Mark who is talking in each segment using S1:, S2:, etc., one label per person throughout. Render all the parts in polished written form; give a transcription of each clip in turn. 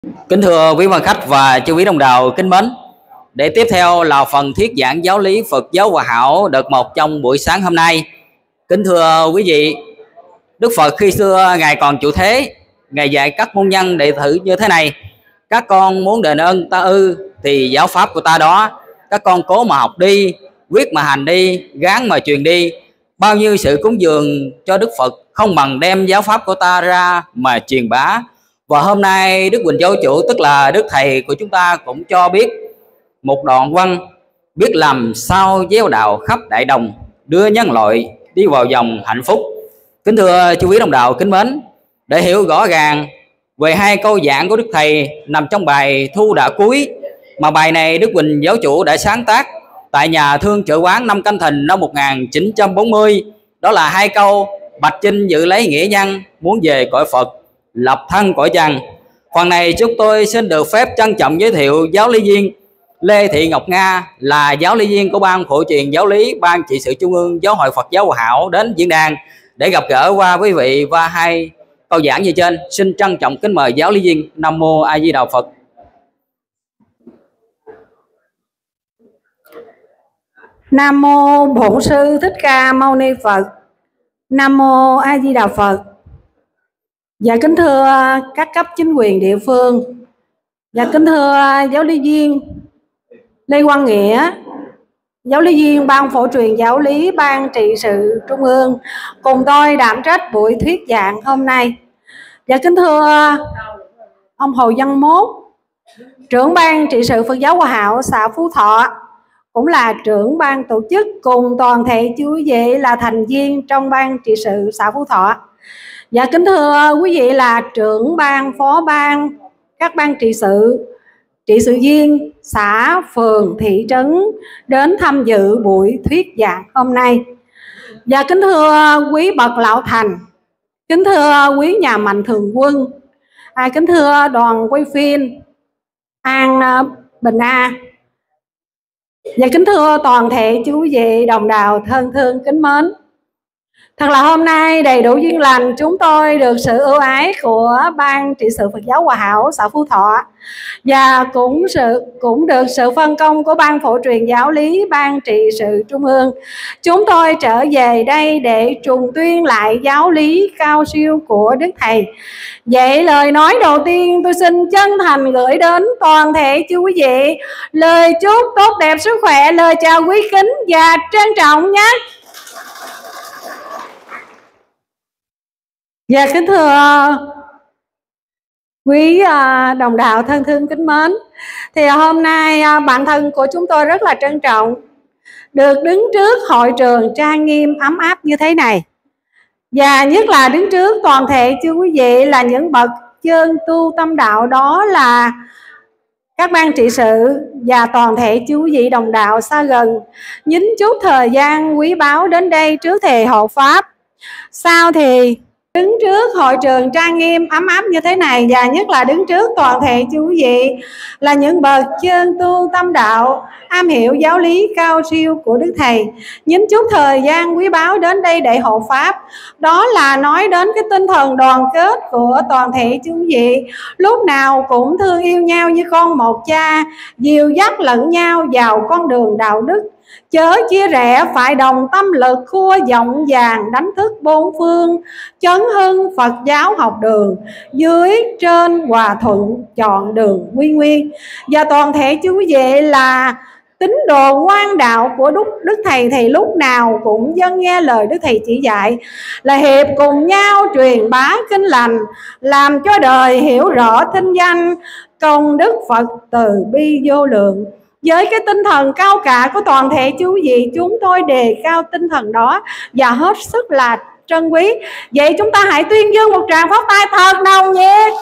S1: Kính thưa quý quan khách và chư quý đồng đạo kính mến, để tiếp theo là phần thuyết giảng giáo lý Phật giáo Hòa Hảo đợt 1 trong buổi sáng hôm nay. Kính thưa quý vị, Đức Phật khi xưa Ngài còn trụ thế, Ngài dạy các môn nhân đệ tử như thế này: các con muốn đền ơn ta ư thì giáo pháp của ta đó, các con cố mà học đi, quyết mà hành đi, gắng mà truyền đi. Bao nhiêu sự cúng dường cho Đức Phật không bằng đem giáo pháp của ta ra mà truyền bá. Và hôm nay Đức Quỳnh Giáo Chủ, tức là Đức Thầy của chúng ta, cũng cho biết một đoạn văn: biết làm sao gieo đạo khắp đại đồng, đưa nhân loại đi vào dòng hạnh phúc. Kính thưa chú quý đồng đạo kính mến, để hiểu rõ ràng về hai câu giảng của Đức Thầy nằm trong bài Thu Đà Cuối, mà bài này Đức Quỳnh Giáo Chủ đã sáng tác tại nhà Thương Chợ Quán năm Canh Thìn năm 1940. Đó là hai câu: bạch chinh dự lấy nghĩa nhân, muốn về cõi Phật, lập thân cõi trần. Phần này chúng tôi xin được phép trân trọng giới thiệu giáo lý viên Lê Thị Ngọc Nga, là giáo lý viên của Ban Phổ truyền Giáo lý, Ban Trị sự Trung ương Giáo hội Phật giáo Hòa Hảo, đến diễn đàn để gặp gỡ qua quý vị và hai câu giảng như trên. Xin trân trọng kính mời giáo lý viên. Nam mô A Di Đà Phật.
S2: Nam mô Bổn Sư Thích Ca Mâu Ni Phật. Nam mô A Di Đà Phật. Dạ kính thưa các cấp chính quyền địa phương, dạ kính thưa giáo lý viên Lê Quang Nghĩa, giáo lý viên Ban Phổ truyền Giáo lý, Ban Trị sự Trung ương cùng tôi đảm trách buổi thuyết giảng hôm nay. Dạ kính thưa ông Hồ Văn Mốt, trưởng Ban Trị sự Phật giáo Hòa Hảo xã Phú Thọ, cũng là trưởng ban tổ chức, cùng toàn thể chú quý vị là thành viên trong Ban Trị sự xã Phú Thọ. Dạ kính thưa quý vị là trưởng ban, phó ban, các ban trị sự viên xã, phường, thị trấn đến tham dự buổi thuyết giảng hôm nay. Dạ kính thưa quý bậc lão thành, kính thưa quý nhà mạnh thường quân, kính thưa đoàn quay phim An Bình A. Dạ kính thưa toàn thể chú quý vị đồng đạo thân thương kính mến. Thật là hôm nay đầy đủ duyên lành, chúng tôi được sự ưu ái của Ban Trị sự Phật giáo Hòa Hảo xã Phú Thọ, và cũng được sự phân công của Ban Phổ truyền Giáo lý, Ban Trị sự Trung ương. Chúng tôi trở về đây để trùng tuyên lại giáo lý cao siêu của Đức Thầy. Vậy lời nói đầu tiên tôi xin chân thành gửi đến toàn thể chú quý vị lời chúc tốt đẹp sức khỏe, lời chào quý kính và trân trọng nhé. Dạ kính thưa quý đồng đạo thân thương kính mến, thì hôm nay bản thân của chúng tôi rất là trân trọng được đứng trước hội trường trang nghiêm ấm áp như thế này, và nhất là đứng trước toàn thể chư quý vị là những bậc chân tu tâm đạo, đó là các ban trị sự và toàn thể chư quý vị đồng đạo xa gần, nhín chút thời gian quý báu đến đây trước thề hộ pháp. Sau thì đứng trước hội trường trang nghiêm ấm áp như thế này, và nhất là đứng trước toàn thể chư quý vị là những bậc chân tu tâm đạo, am hiểu giáo lý cao siêu của Đức Thầy, nhín chút thời gian quý báu đến đây để hộ pháp. Đó là nói đến cái tinh thần đoàn kết của toàn thể chư quý vị, lúc nào cũng thương yêu nhau như con một cha, dìu dắt lẫn nhau vào con đường đạo đức, chớ chia rẽ, phải đồng tâm lực, khua giọng vàng đánh thức bốn phương, chấn hưng Phật giáo học đường, dưới trên hòa thuận chọn đường quy nguyên. Và toàn thể chú quý vị là tín đồ ngoan đạo của Đức Thầy, thì lúc nào cũng dâng nghe lời Đức Thầy chỉ dạy, là hiệp cùng nhau truyền bá kinh lành, làm cho đời hiểu rõ thinh danh công đức Phật từ bi vô lượng. Với cái tinh thần cao cả của toàn thể chú vị, chúng tôi đề cao tinh thần đó và hết sức là trân quý. Vậy chúng ta hãy tuyên dương một tràng pháo tay thật nồng nhiệt.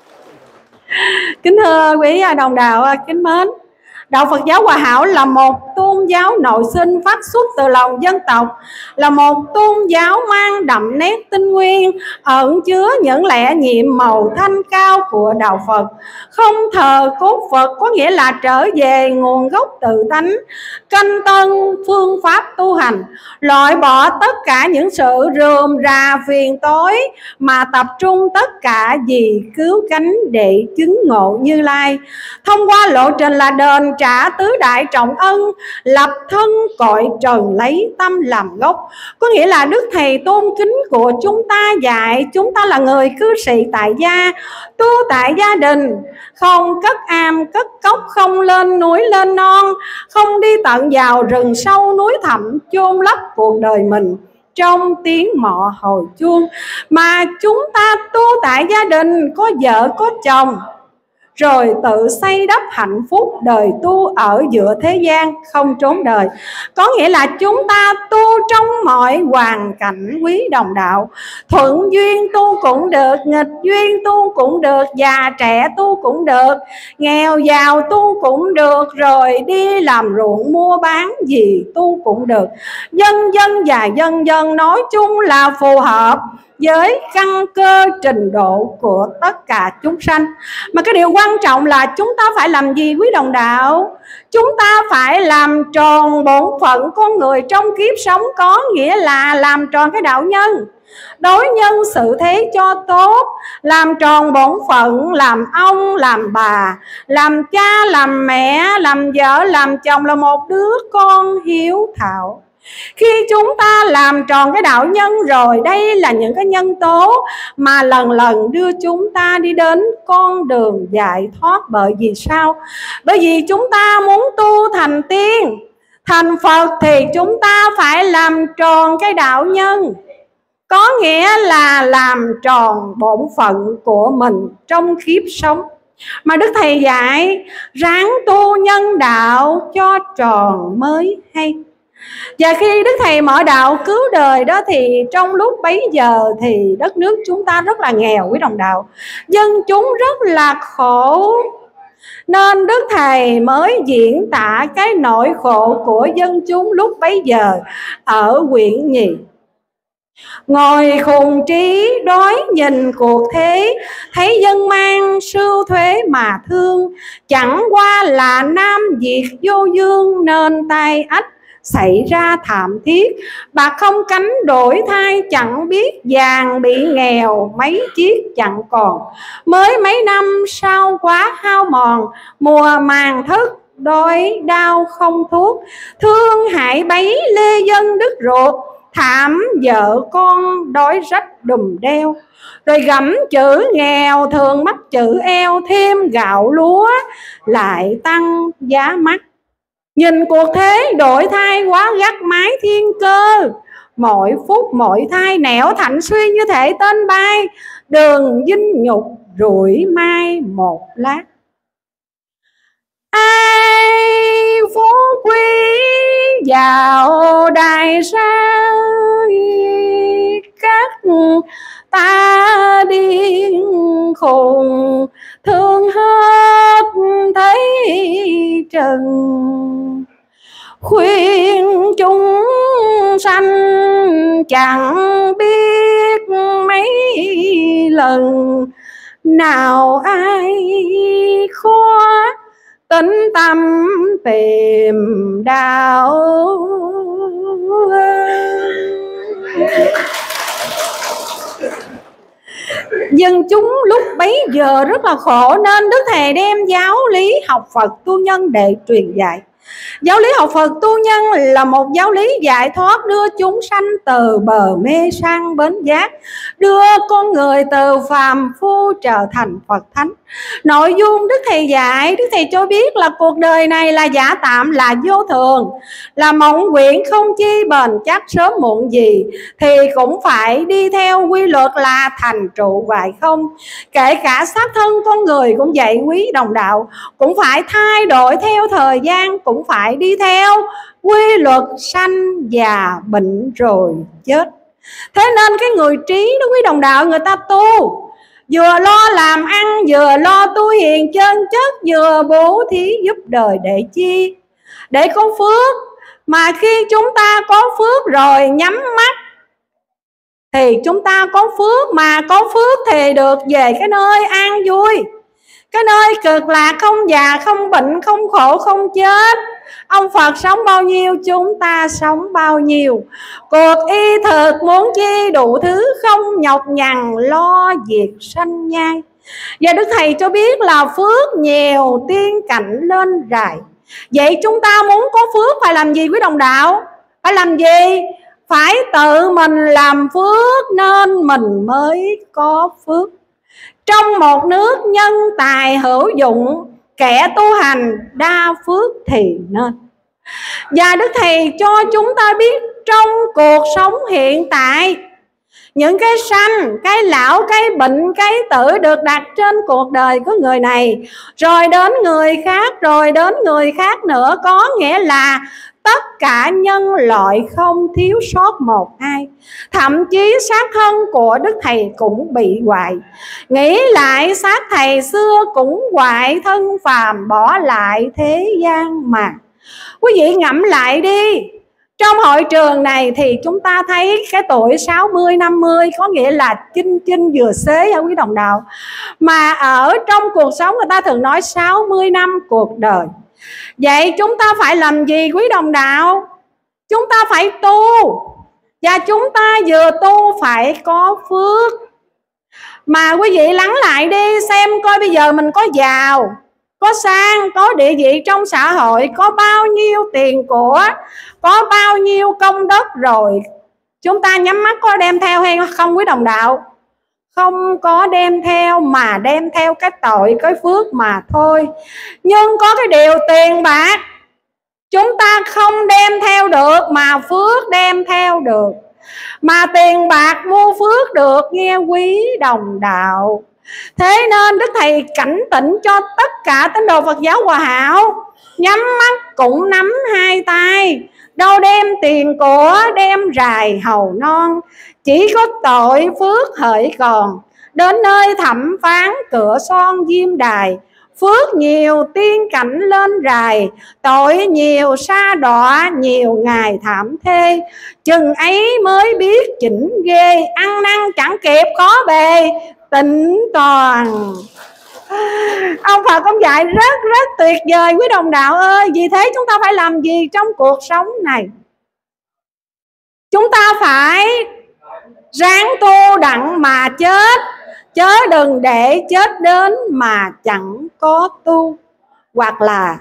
S2: Kính thưa quý đồng đạo kính mến, đạo Phật giáo Hòa Hảo là một tôn giáo nội sinh phát xuất từ lòng dân tộc, là một tôn giáo mang đậm nét tinh nguyên, ẩn chứa những lẽ nhiệm màu thanh cao của đạo Phật. Không thờ cốt Phật có nghĩa là trở về nguồn gốc tự tánh, canh tân phương pháp tu hành, loại bỏ tất cả những sự rườm rà phiền tối, mà tập trung tất cả vì cứu cánh để chứng ngộ Như Lai. Thông qua lộ trình là đền trả tứ đại trọng ân, lập thân cõi trần lấy tâm làm gốc. Có nghĩa là Đức Thầy tôn kính của chúng ta dạy chúng ta là người cư sĩ tại gia, tu tại gia đình, không cất am cất cốc, không lên núi lên non, không đi tận vào rừng sâu núi thẳm chôn lấp cuộc đời mình trong tiếng mọ hồi chuông, mà chúng ta tu tại gia đình, có vợ có chồng, rồi tự xây đắp hạnh phúc đời tu ở giữa thế gian, không trốn đời. Có nghĩa là chúng ta tu trong mọi hoàn cảnh quý đồng đạo. Thuận duyên tu cũng được, nghịch duyên tu cũng được, già trẻ tu cũng được, nghèo giàu tu cũng được, rồi đi làm ruộng mua bán gì tu cũng được. Dân dân và dân dân nói chung là phù hợp với căn cơ trình độ của tất cả chúng sanh. Mà cái điều quan trọng là chúng ta phải làm gì quý đồng đạo? Chúng ta phải làm tròn bổn phận con người trong kiếp sống, có nghĩa là làm tròn cái đạo nhân, đối nhân xử thế cho tốt, làm tròn bổn phận, làm ông, làm bà, làm cha, làm mẹ, làm vợ, làm chồng, là một đứa con hiếu thảo. Khi chúng ta làm tròn cái đạo nhân rồi, đây là những cái nhân tố mà lần lần đưa chúng ta đi đến con đường giải thoát. Bởi vì sao? Bởi vì chúng ta muốn tu thành tiên, thành Phật thì chúng ta phải làm tròn cái đạo nhân, có nghĩa là làm tròn bổn phận của mình trong kiếp sống. Mà Đức Thầy dạy ráng tu nhân đạo cho tròn mới hay. Và khi Đức Thầy mở đạo cứu đời đó, thì trong lúc bấy giờ thì đất nước chúng ta rất là nghèo quý đồng đạo, dân chúng rất là khổ, nên Đức Thầy mới diễn tả cái nỗi khổ của dân chúng lúc bấy giờ ở quyển nhì. Ngồi khùng trí đói nhìn cuộc thế, thấy dân mang sưu thuế mà thương, chẳng qua là Nam Việt vô dương nên tai ách xảy ra thảm thiết. Bạc không cánh đổi thay chẳng biết, vàng bị nghèo mấy chiếc chẳng còn, mới mấy năm sau quá hao mòn, mùa màng thất đói đau không thuốc, thương hại bấy lê dân đứt ruột, thảm vợ con đói rách đùm đeo, rồi gẫm chữ nghèo thường mắc chữ eo, thêm gạo lúa lại tăng giá mắc. Nhìn cuộc thế đổi thay quá gắt mái thiên cơ, mỗi phút mỗi thai nẻo thạnh suy như thể tên bay, đường dinh nhục rủi mai một lát. Ai phú quý vào đài xa, các ta điên khùng thương hết thấy trần, khuyên chúng sanh chẳng biết mấy lần, nào ai khó tính tâm tìm đạo. Dân chúng lúc bấy giờ rất là khổ, nên Đức Thầy đem giáo lý học Phật tu nhân để truyền dạy. Giáo lý học Phật tu nhân là một giáo lý giải thoát, đưa chúng sanh từ bờ mê sang bến giác, đưa con người từ phàm phu trở thành Phật thánh. Nội dung Đức Thầy dạy, Đức Thầy cho biết là cuộc đời này là giả tạm, là vô thường, là mộng quyển không chi bền chắc, sớm muộn gì thì cũng phải đi theo quy luật là thành trụ hoại không. Kể cả xác thân con người cũng vậy quý đồng đạo, cũng phải thay đổi theo thời gian, cũng phải đi theo quy luật sanh già bệnh rồi chết. Thế nên cái người trí đó quý đồng đạo, người ta tu vừa lo làm ăn, vừa lo tu hiền chân chất, vừa bố thí giúp đời để chi? để có phước. Mà khi chúng ta có phước rồi nhắm mắt thì chúng ta có phước, mà có phước thì được về cái nơi an vui, cái nơi cực lạc, không già, không bệnh, không khổ, không chết. Ông Phật sống bao nhiêu chúng ta sống bao nhiêu. Cuộc y thực muốn chi đủ thứ, không nhọc nhằn lo việc sanh nhai. Và Đức Thầy cho biết là phước nhiều tiên cảnh lên rải. Vậy chúng ta muốn có phước phải làm gì quý đồng đạo? Phải làm gì? Phải tự mình làm phước nên mình mới có phước. Trong một nước nhân tài hữu dụng, kẻ tu hành đa phước thì nên. Và Đức Thầy cho chúng ta biết trong cuộc sống hiện tại, những cái sanh, cái lão, cái bệnh, cái tử được đặt trên cuộc đời của người này, rồi đến người khác, rồi đến người khác nữa. Có nghĩa là tất cả nhân loại không thiếu sót một ai. Thậm chí xác thân của Đức Thầy cũng bị hoại. Nghĩ lại xác Thầy xưa cũng hoại, thân phàm bỏ lại thế gian mà. Quý vị ngẫm lại đi. Trong hội trường này thì chúng ta thấy cái tuổi 60, 50 có nghĩa là chinh vừa xế hả quý đồng đạo. Mà ở trong cuộc sống người ta thường nói 60 năm cuộc đời. Vậy chúng ta phải làm gì quý đồng đạo? Chúng ta phải tu. Và chúng ta vừa tu phải có phước. Mà quý vị lắng lại đi, xem coi bây giờ mình có giàu, có sang, có địa vị trong xã hội, có bao nhiêu tiền của, có bao nhiêu công đất rồi, chúng ta nhắm mắt có đem theo hay không quý đồng đạo? Không có đem theo, mà đem theo cái tội, cái phước mà thôi. Nhưng có cái điều tiền bạc chúng ta không đem theo được, mà phước đem theo được. Mà tiền bạc mua phước được nghe quý đồng đạo. Thế nên Đức Thầy cảnh tỉnh cho tất cả tín đồ Phật giáo Hòa Hảo, nhắm mắt cũng nắm hai tay, đâu đem tiền của, đem rài hầu non. Chỉ có tội phước hỡi còn, đến nơi thẩm phán cửa son diêm đài. Phước nhiều tiên cảnh lên rài, tội nhiều sa đọa nhiều ngày thảm thê. Chừng ấy mới biết chỉnh ghê, ăn năn chẳng kịp có bề tịnh toàn. Ông Phật ông dạy rất tuyệt vời quý đồng đạo ơi. Vì thế chúng ta phải làm gì trong cuộc sống này? Chúng ta phải ráng tu đặng mà chết, chớ đừng để chết đến mà chẳng có tu. Hoặc là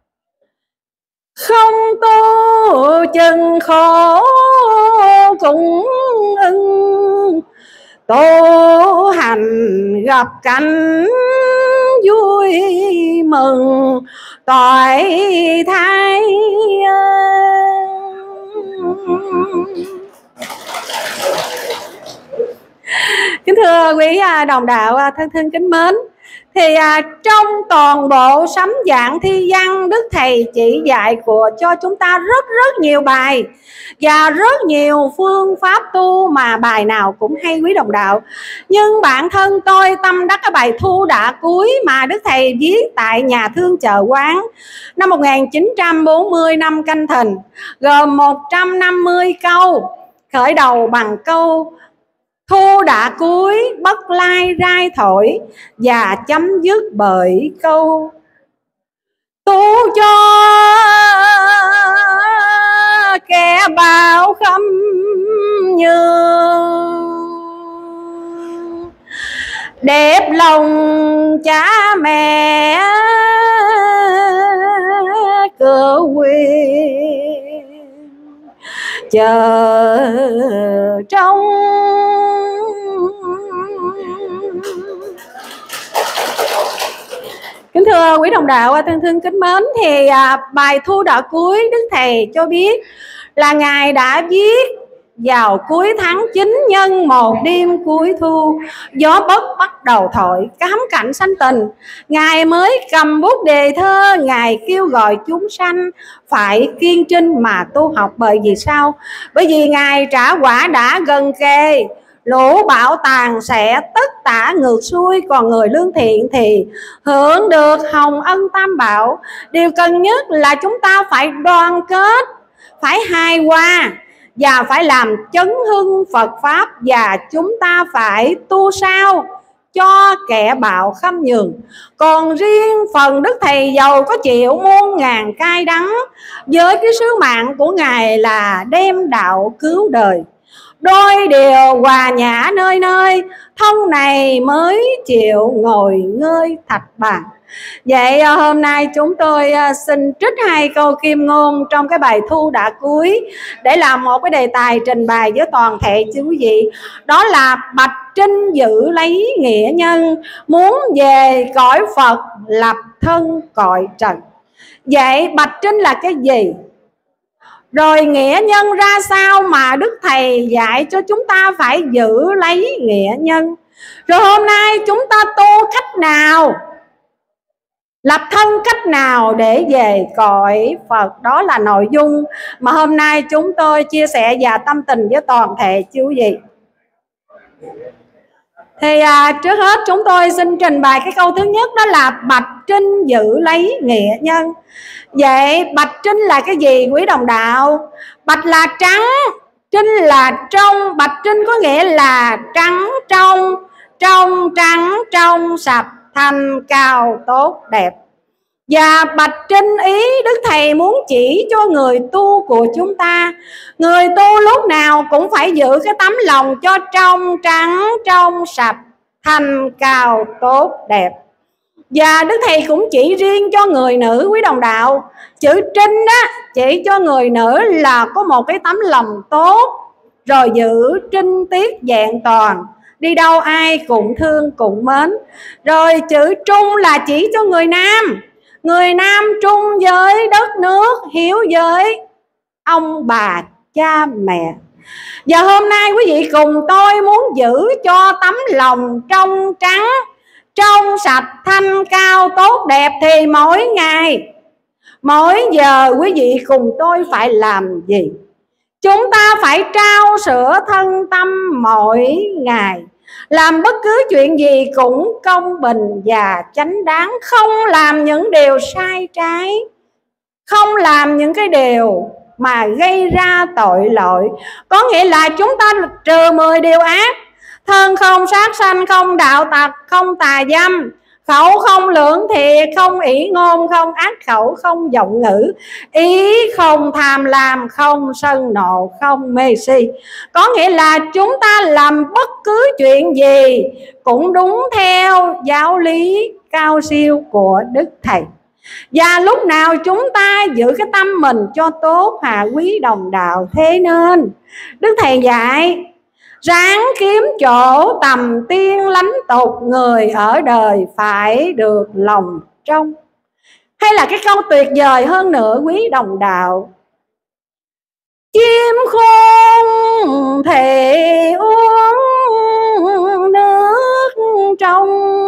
S2: không tu chừng khổ cũng ưng, tu hành gặp cảnh vui mừng tội thay. Kính thưa quý đồng đạo thân thương kính mến, thì trong toàn bộ sấm giảng thi văn, Đức Thầy chỉ dạy cho chúng ta rất nhiều bài và rất nhiều phương pháp tu, mà bài nào cũng hay quý đồng đạo. Nhưng bản thân tôi tâm đắc cái bài Thu Đã Cuối mà Đức Thầy viết tại nhà thương chợ quán năm 1940 năm Canh Thìn, gồm 150 câu, khởi đầu bằng câu thu đã cuối, bất lai rai thổi, và chấm dứt bởi câu tu cho kẻ bao khâm nhường, đẹp lòng cha mẹ cửa quyền, chờ trong. Kính thưa quý đồng đạo thân thương kính mến, thì bài Thu Đã Cuối Đức Thầy cho biết là Ngài đã viết vào cuối tháng 9 nhân một đêm cuối thu, gió bấc bắt đầu thổi, cám cảnh sanh tình. Ngài mới cầm bút đề thơ, Ngài kêu gọi chúng sanh phải kiên trinh mà tu học. Bởi vì sao? Bởi vì Ngài trả quả đã gần kề, lũ bạo tàn sẽ tất tả ngược xuôi, còn người lương thiện thì hưởng được hồng ân tam bảo. Điều cần nhất là chúng ta phải đoàn kết, phải hài hòa và phải làm chấn hưng Phật Pháp, và chúng ta phải tu sao cho kẻ bạo khâm nhường. Còn riêng phần Đức Thầy dầu có chịu muôn ngàn cay đắng, với cái sứ mạng của Ngài là đem đạo cứu đời, đôi điều hòa nhã nơi nơi, thông này mới chịu ngồi ngơi thạch bàn. Vậy hôm nay chúng tôi xin trích 2 câu kim ngôn trong cái bài thu đã cuối để làm một cái đề tài trình bày với toàn thể chứ quý vị. Đó là Bạch Trinh giữ lấy nghĩa nhân, muốn về cõi Phật lập thân cõi trần. Vậy Bạch Trinh là cái gì? Rồi nghĩa nhân ra sao mà Đức Thầy dạy cho chúng ta phải giữ lấy nghĩa nhân? Rồi hôm nay chúng ta tu cách nào? Lập thân cách nào để về cõi Phật? Đó là nội dung mà hôm nay chúng tôi chia sẻ và tâm tình với toàn thể chứ quý vị. Thì trước hết chúng tôi xin trình bày cái câu thứ nhất, đó là Bạch Trinh giữ lấy nghĩa nhân. Vậy Bạch Trinh là cái gì quý đồng đạo? Bạch là trắng, Trinh là trong. Bạch Trinh có nghĩa là trắng trong, trắng trong sạch, thanh cao tốt đẹp. Và Bạch Trinh ý Đức Thầy muốn chỉ cho người tu của chúng ta. Người tu lúc nào cũng phải giữ cái tấm lòng cho trong trắng, trong sạch, thanh cao tốt đẹp. Và Đức Thầy cũng chỉ riêng cho người nữ quý đồng đạo. Chữ Trinh đó chỉ cho người nữ là có một cái tấm lòng tốt, rồi giữ trinh tiết vẹn toàn, đi đâu ai cũng thương cũng mến. Rồi chữ Trung là chỉ cho người nam. Người nam trung với đất nước, hiếu với ông bà cha mẹ. Và hôm nay quý vị cùng tôi muốn giữ cho tấm lòng trong trắng, trong sạch, thanh cao tốt đẹp, thì mỗi ngày, mỗi giờ quý vị cùng tôi phải làm gì? Chúng ta phải trao sữa thân tâm mỗi ngày, làm bất cứ chuyện gì cũng công bình và chánh đáng, không làm những điều sai trái, không làm những cái điều mà gây ra tội lỗi. Có nghĩa là chúng ta trừ 10 điều ác: thân không sát sanh, không đạo tặc, không tà dâm, khẩu không lưỡng thiệt, không ỷ ngôn, không ác khẩu, không vọng ngữ, ý không tham lam, không sân nộ, không mê si. Có nghĩa là chúng ta làm bất cứ chuyện gì cũng đúng theo giáo lý cao siêu của Đức Thầy. Và lúc nào chúng ta giữ cái tâm mình cho tốt quý đồng đạo. Thế nên Đức Thầy dạy ráng kiếm chỗ tầm tiên lánh tục, người ở đời phải được lòng trong. Hay là cái câu tuyệt vời hơn nữa quý đồng đạo: chim khôn thể uống nước trong,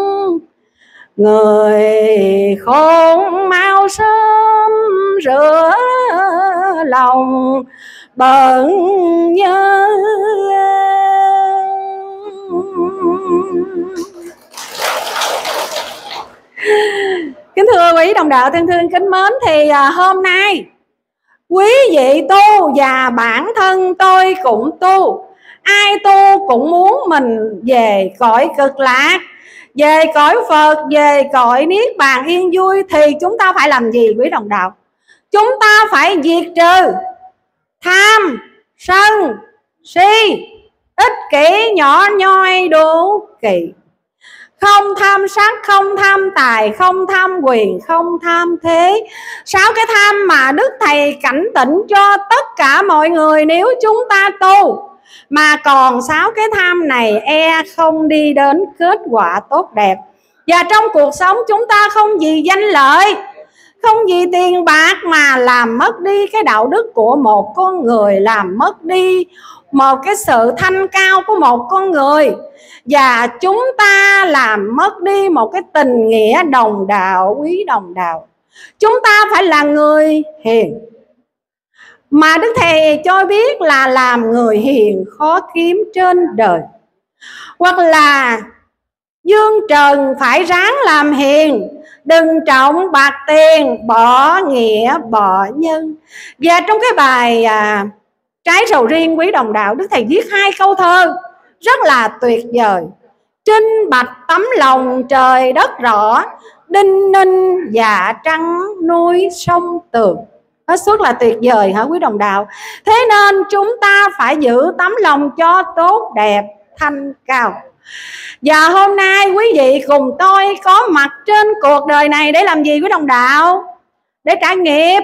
S2: người khôn mau sớm rửa lòng bận nhớ. Kính thưa quý đồng đạo thân thương kính mến, thì hôm nay quý vị tu và bản thân tôi cũng tu. Ai tu cũng muốn mình về cõi cực lạc, về cõi Phật, về cõi niết bàn yên vui. Thì chúng ta phải làm gì quý đồng đạo? Chúng ta phải diệt trừ tham, sân, si, ích kỷ, nhỏ nhoi, đố kỵ. Không tham sắc, không tham tài, không tham quyền, không tham thế. 6 cái tham mà Đức Thầy cảnh tỉnh cho tất cả mọi người nếu chúng ta tu. Mà còn 6 cái tham này không đi đến kết quả tốt đẹp. Và trong cuộc sống chúng ta không vì danh lợi, không vì tiền bạc mà làm mất đi cái đạo đức của một con người, làm mất đi một cái sự thanh cao của một con người. Và chúng ta làm mất đi một cái tình nghĩa đồng đạo quý đồng đạo. Chúng ta phải là người hiền. Mà Đức Thầy cho biết là làm người hiền khó kiếm trên đời. Hoặc là dương trần phải ráng làm hiền, đừng trọng bạc tiền, bỏ nghĩa bỏ nhân. Và trong cái bài Trái sầu riêng quý đồng đạo, Đức Thầy viết 2 câu thơ rất là tuyệt vời. Trinh bạch tấm lòng trời đất rõ, đinh ninh dạ trăng núi sông tường. Hết sức là tuyệt vời hả quý đồng đạo? Thế nên chúng ta phải giữ tấm lòng cho tốt đẹp, thanh cao. Và hôm nay quý vị cùng tôi có mặt trên cuộc đời này để làm gì quý đồng đạo? Để trải nghiệp.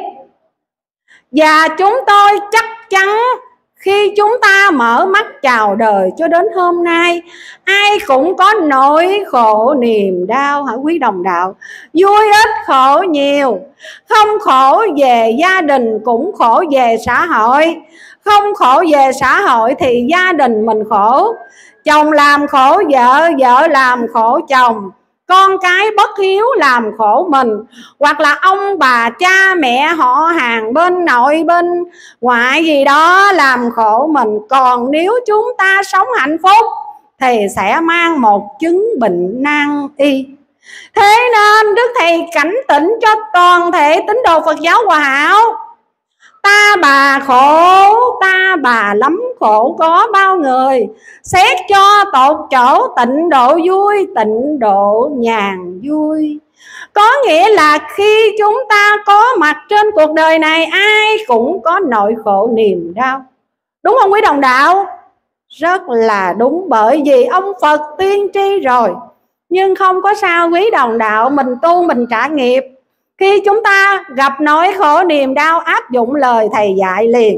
S2: Và chúng tôi chắc chắn khi chúng ta mở mắt chào đời cho đến hôm nay, ai cũng có nỗi khổ niềm đau hả quý đồng đạo? Vui ít khổ nhiều, không khổ về gia đình cũng khổ về xã hội. Không khổ về xã hội thì gia đình mình khổ. Chồng làm khổ vợ, vợ làm khổ chồng, con cái bất hiếu làm khổ mình. Hoặc là ông bà cha mẹ họ hàng bên nội bên ngoại gì đó làm khổ mình. Còn nếu chúng ta sống hạnh phúc thì sẽ mang một chứng bệnh nan y. Thế nên Đức Thầy cảnh tỉnh cho toàn thể tín đồ Phật giáo Hòa Hảo: ta bà khổ, ta bà lắm khổ có bao người. Xét cho tột chỗ tịnh độ vui, tịnh độ nhàn vui. Có nghĩa là khi chúng ta có mặt trên cuộc đời này, ai cũng có nỗi khổ niềm đau. Đúng không quý đồng đạo? Rất là đúng, bởi vì ông Phật tiên tri rồi. Nhưng không có sao quý đồng đạo, mình tu mình trả nghiệp. Khi chúng ta gặp nỗi khổ niềm đau, áp dụng lời Thầy dạy liền: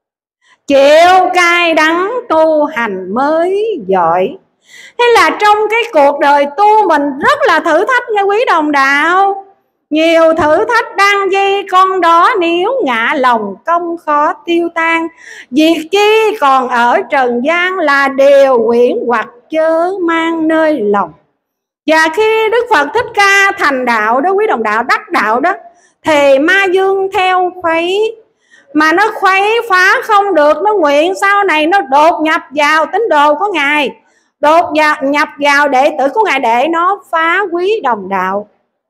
S2: chịu cay đắng tu hành mới giỏi. Hay là trong cái cuộc đời tu mình rất là thử thách nha quý đồng đạo. Nhiều thử thách đang di con đó, nếu ngã lòng công khó tiêu tan. Việc chi còn ở trần gian là điều quyển hoặc chớ mang nơi lòng. Và khi Đức Phật Thích Ca thành đạo đó quý đồng đạo, đắc đạo đó, thì ma dương theo khuấy. Mà nó khuấy phá không được, nó nguyện sau này nó đột nhập vào tín đồ của Ngài, nhập vào đệ tử của Ngài để nó phá quý đồng đạo.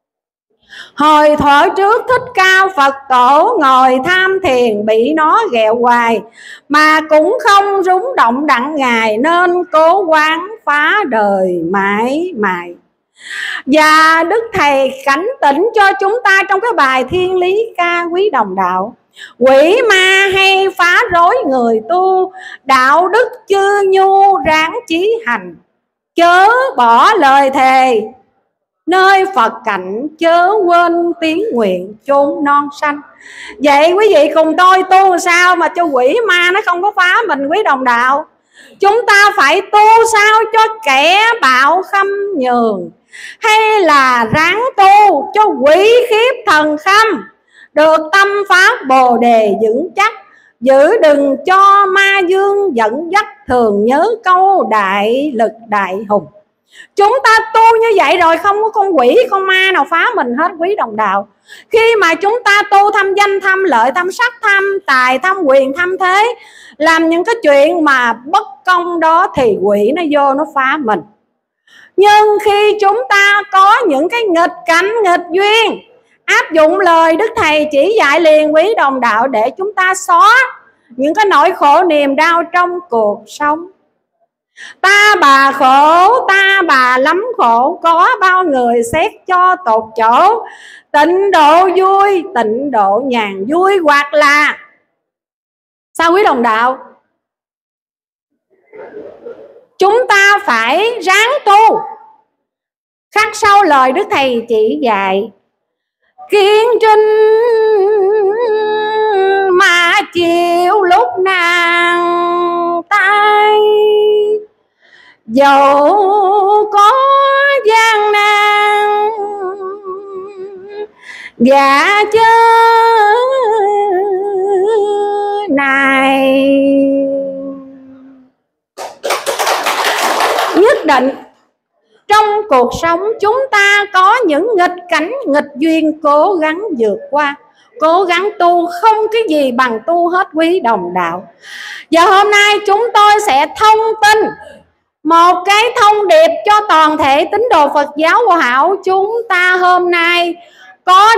S2: Hồi thuở trước Thích Ca Phật Tổ ngồi tham thiền bị nó ghẹo hoài, mà cũng không rúng động đặng Ngài, nên cố quán phá đời mãi mãi. Và Đức Thầy cảnh tỉnh cho chúng ta trong cái bài Thiên Lý Ca quý đồng đạo: quỷ ma hay phá rối người tu, đạo đức chư nhu ráng chí hành. Chớ bỏ lời thề, nơi Phật cảnh chớ quên tiếng nguyện chốn non xanh. Vậy quý vị cùng tôi tu sao mà cho quỷ ma nó không có phá mình quý đồng đạo? Chúng ta phải tu sao cho kẻ bạo khâm nhường, hay là ráng tu cho quỷ khiếp thần khâm, được tâm pháp Bồ Đề vững chắc. Giữ đừng cho ma dương dẫn dắt, thường nhớ câu đại lực đại hùng. Chúng ta tu như vậy rồi không có con quỷ con ma nào phá mình hết quý đồng đạo. Khi mà chúng ta tu tham danh tham lợi tham sắc tham tài tham quyền tham thế, làm những cái chuyện mà bất công đó, thì quỷ nó vô nó phá mình. Nhưng khi chúng ta có những cái nghịch cảnh nghịch duyên, áp dụng lời Đức Thầy chỉ dạy liền quý đồng đạo, để chúng ta xóa những cái nỗi khổ niềm đau trong cuộc sống. Ta bà khổ, ta bà lắm khổ có bao người. Xét cho tột chỗ tịnh độ vui, tịnh độ nhàn vui. Hoặc là sao quý đồng đạo? Chúng ta phải ráng tu, khắc sâu lời Đức Thầy chỉ dạy: kiên trinh mà chịu lúc nàng tay, dẫu có gian nan dạ chớ này. Nhất định trong cuộc sống chúng ta có những nghịch cảnh nghịch duyên, cố gắng vượt qua, cố gắng tu, không cái gì bằng tu hết quý đồng đạo. Và hôm nay chúng tôi sẽ thông tin một cái thông điệp cho toàn thể tín đồ Phật giáo Hòa Hảo chúng ta hôm nay có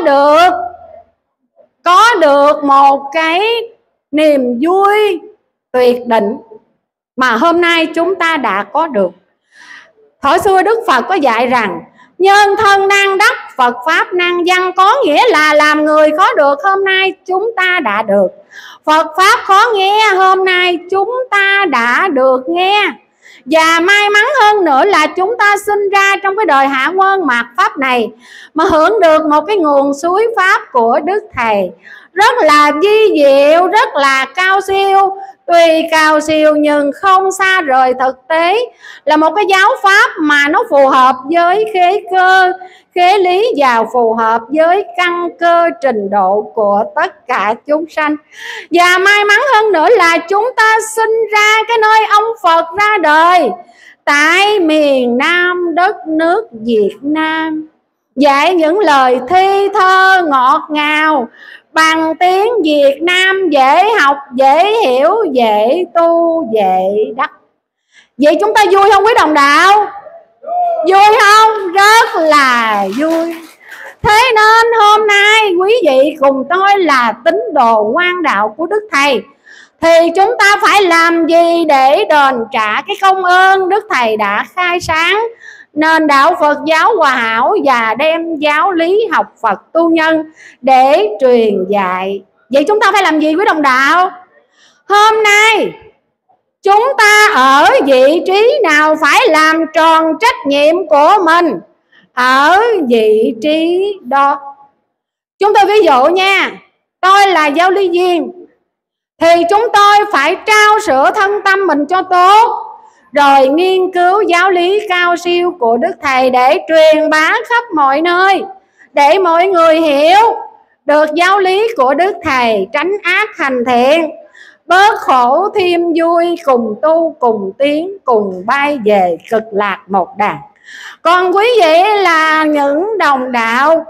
S2: được một cái niềm vui tuyệt định mà hôm nay chúng ta đã có được. Thuở xưa Đức Phật có dạy rằng nhân thân năng đắc, Phật Pháp năng văn, có nghĩa là làm người có được, hôm nay chúng ta đã được. Phật Pháp khó nghe, hôm nay chúng ta đã được nghe. Và may mắn hơn nữa là chúng ta sinh ra trong cái đời hạ quân mạt Pháp này mà hưởng được một cái nguồn suối Pháp của Đức Thầy rất là vi diệu, rất là cao siêu. Tuy cao siêu nhưng không xa rời thực tế, là một cái giáo pháp mà nó phù hợp với khế cơ, khế lý và phù hợp với căn cơ trình độ của tất cả chúng sanh. Và may mắn hơn nữa là chúng ta sinh ra cái nơi ông Phật ra đời tại miền Nam đất nước Việt Nam, dạy những lời thi thơ ngọt ngào bằng tiếng Việt Nam dễ học, dễ hiểu, dễ tu, dễ đắc. Vậy chúng ta vui không quý đồng đạo? Vui không? Rất là vui. Thế nên hôm nay quý vị cùng tôi là tín đồ ngoan đạo của Đức Thầy thì chúng ta phải làm gì để đền trả cái công ơn Đức Thầy đã khai sáng nền đạo Phật giáo Hòa Hảo và đem giáo lý học Phật tu nhân để truyền dạy. Vậy chúng ta phải làm gì quý đồng đạo? Hôm nay chúng ta ở vị trí nào phải làm tròn trách nhiệm của mình ở vị trí đó. Chúng tôi ví dụ nha, tôi là giáo lý viên thì chúng tôi phải trao sửa thân tâm mình cho tốt, rồi nghiên cứu giáo lý cao siêu của Đức Thầy để truyền bá khắp mọi nơi, để mọi người hiểu được giáo lý của Đức Thầy, tránh ác hành thiện, bớt khổ thêm vui, cùng tu cùng tiến, cùng bay về cực lạc một đàn. Còn quý vị là những đồng đạo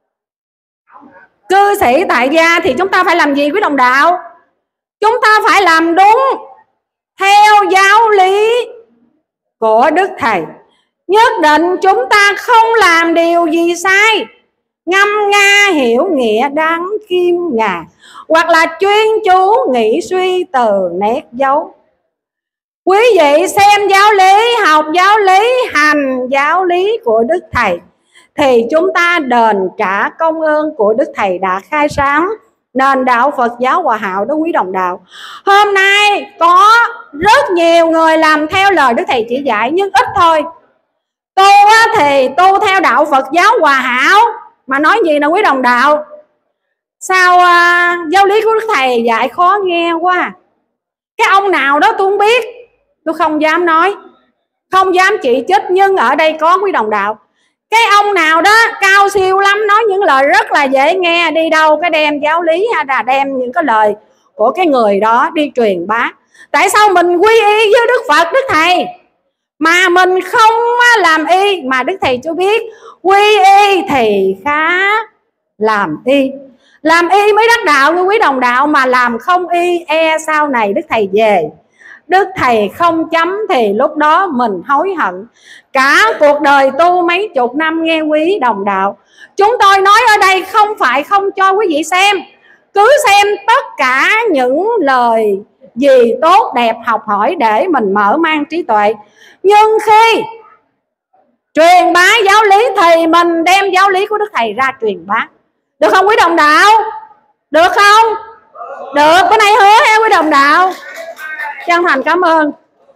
S2: cư sĩ tại gia thì chúng ta phải làm gì quý đồng đạo? Chúng ta phải làm đúng theo giáo lý của Đức Thầy. Nhất định chúng ta không làm điều gì sai, ngâm nga hiểu nghĩa đáng kim ngà, hoặc là chuyên chú nghĩ suy từ nét dấu. Quý vị xem giáo lý, học giáo lý, hành giáo lý của Đức Thầy thì chúng ta đền trả công ơn của Đức Thầy đã khai sáng nền đạo Phật giáo Hòa Hảo đó quý đồng đạo. Hôm nay có rất nhiều người làm theo lời Đức Thầy chỉ dạy nhưng ít thôi. Tu thì tu theo đạo Phật giáo Hòa Hảo mà nói gì nè quý đồng đạo? Sao giáo lý của Đức Thầy dạy khó nghe quá. Cái ông nào đó tôi không biết, tôi không dám nói, không dám chỉ trích, nhưng ở đây có quý đồng đạo. Cái ông nào đó cao siêu lắm, nói những lời rất là dễ nghe, đi đâu cái đem giáo lý hay là đem những cái lời của cái người đó đi truyền bá. Tại sao mình quy y với Đức Phật, Đức Thầy mà mình không làm y? Mà Đức Thầy cho biết quy y thì khá làm y. Làm y mới đắc đạo như quý đồng đạo, mà làm không y e sau này Đức Thầy về, Đức Thầy không chấm thì lúc đó mình hối hận. Cả cuộc đời tu mấy chục năm nghe quý đồng đạo, chúng tôi nói ở đây không phải không cho quý vị xem, cứ xem tất cả những lời gì tốt đẹp học hỏi để mình mở mang trí tuệ. Nhưng khi truyền bá giáo lý thì mình đem giáo lý của Đức Thầy ra truyền bá. Được không quý đồng đạo? Được không? Được, cái này hứa ha quý đồng đạo. Chân thành cảm ơn.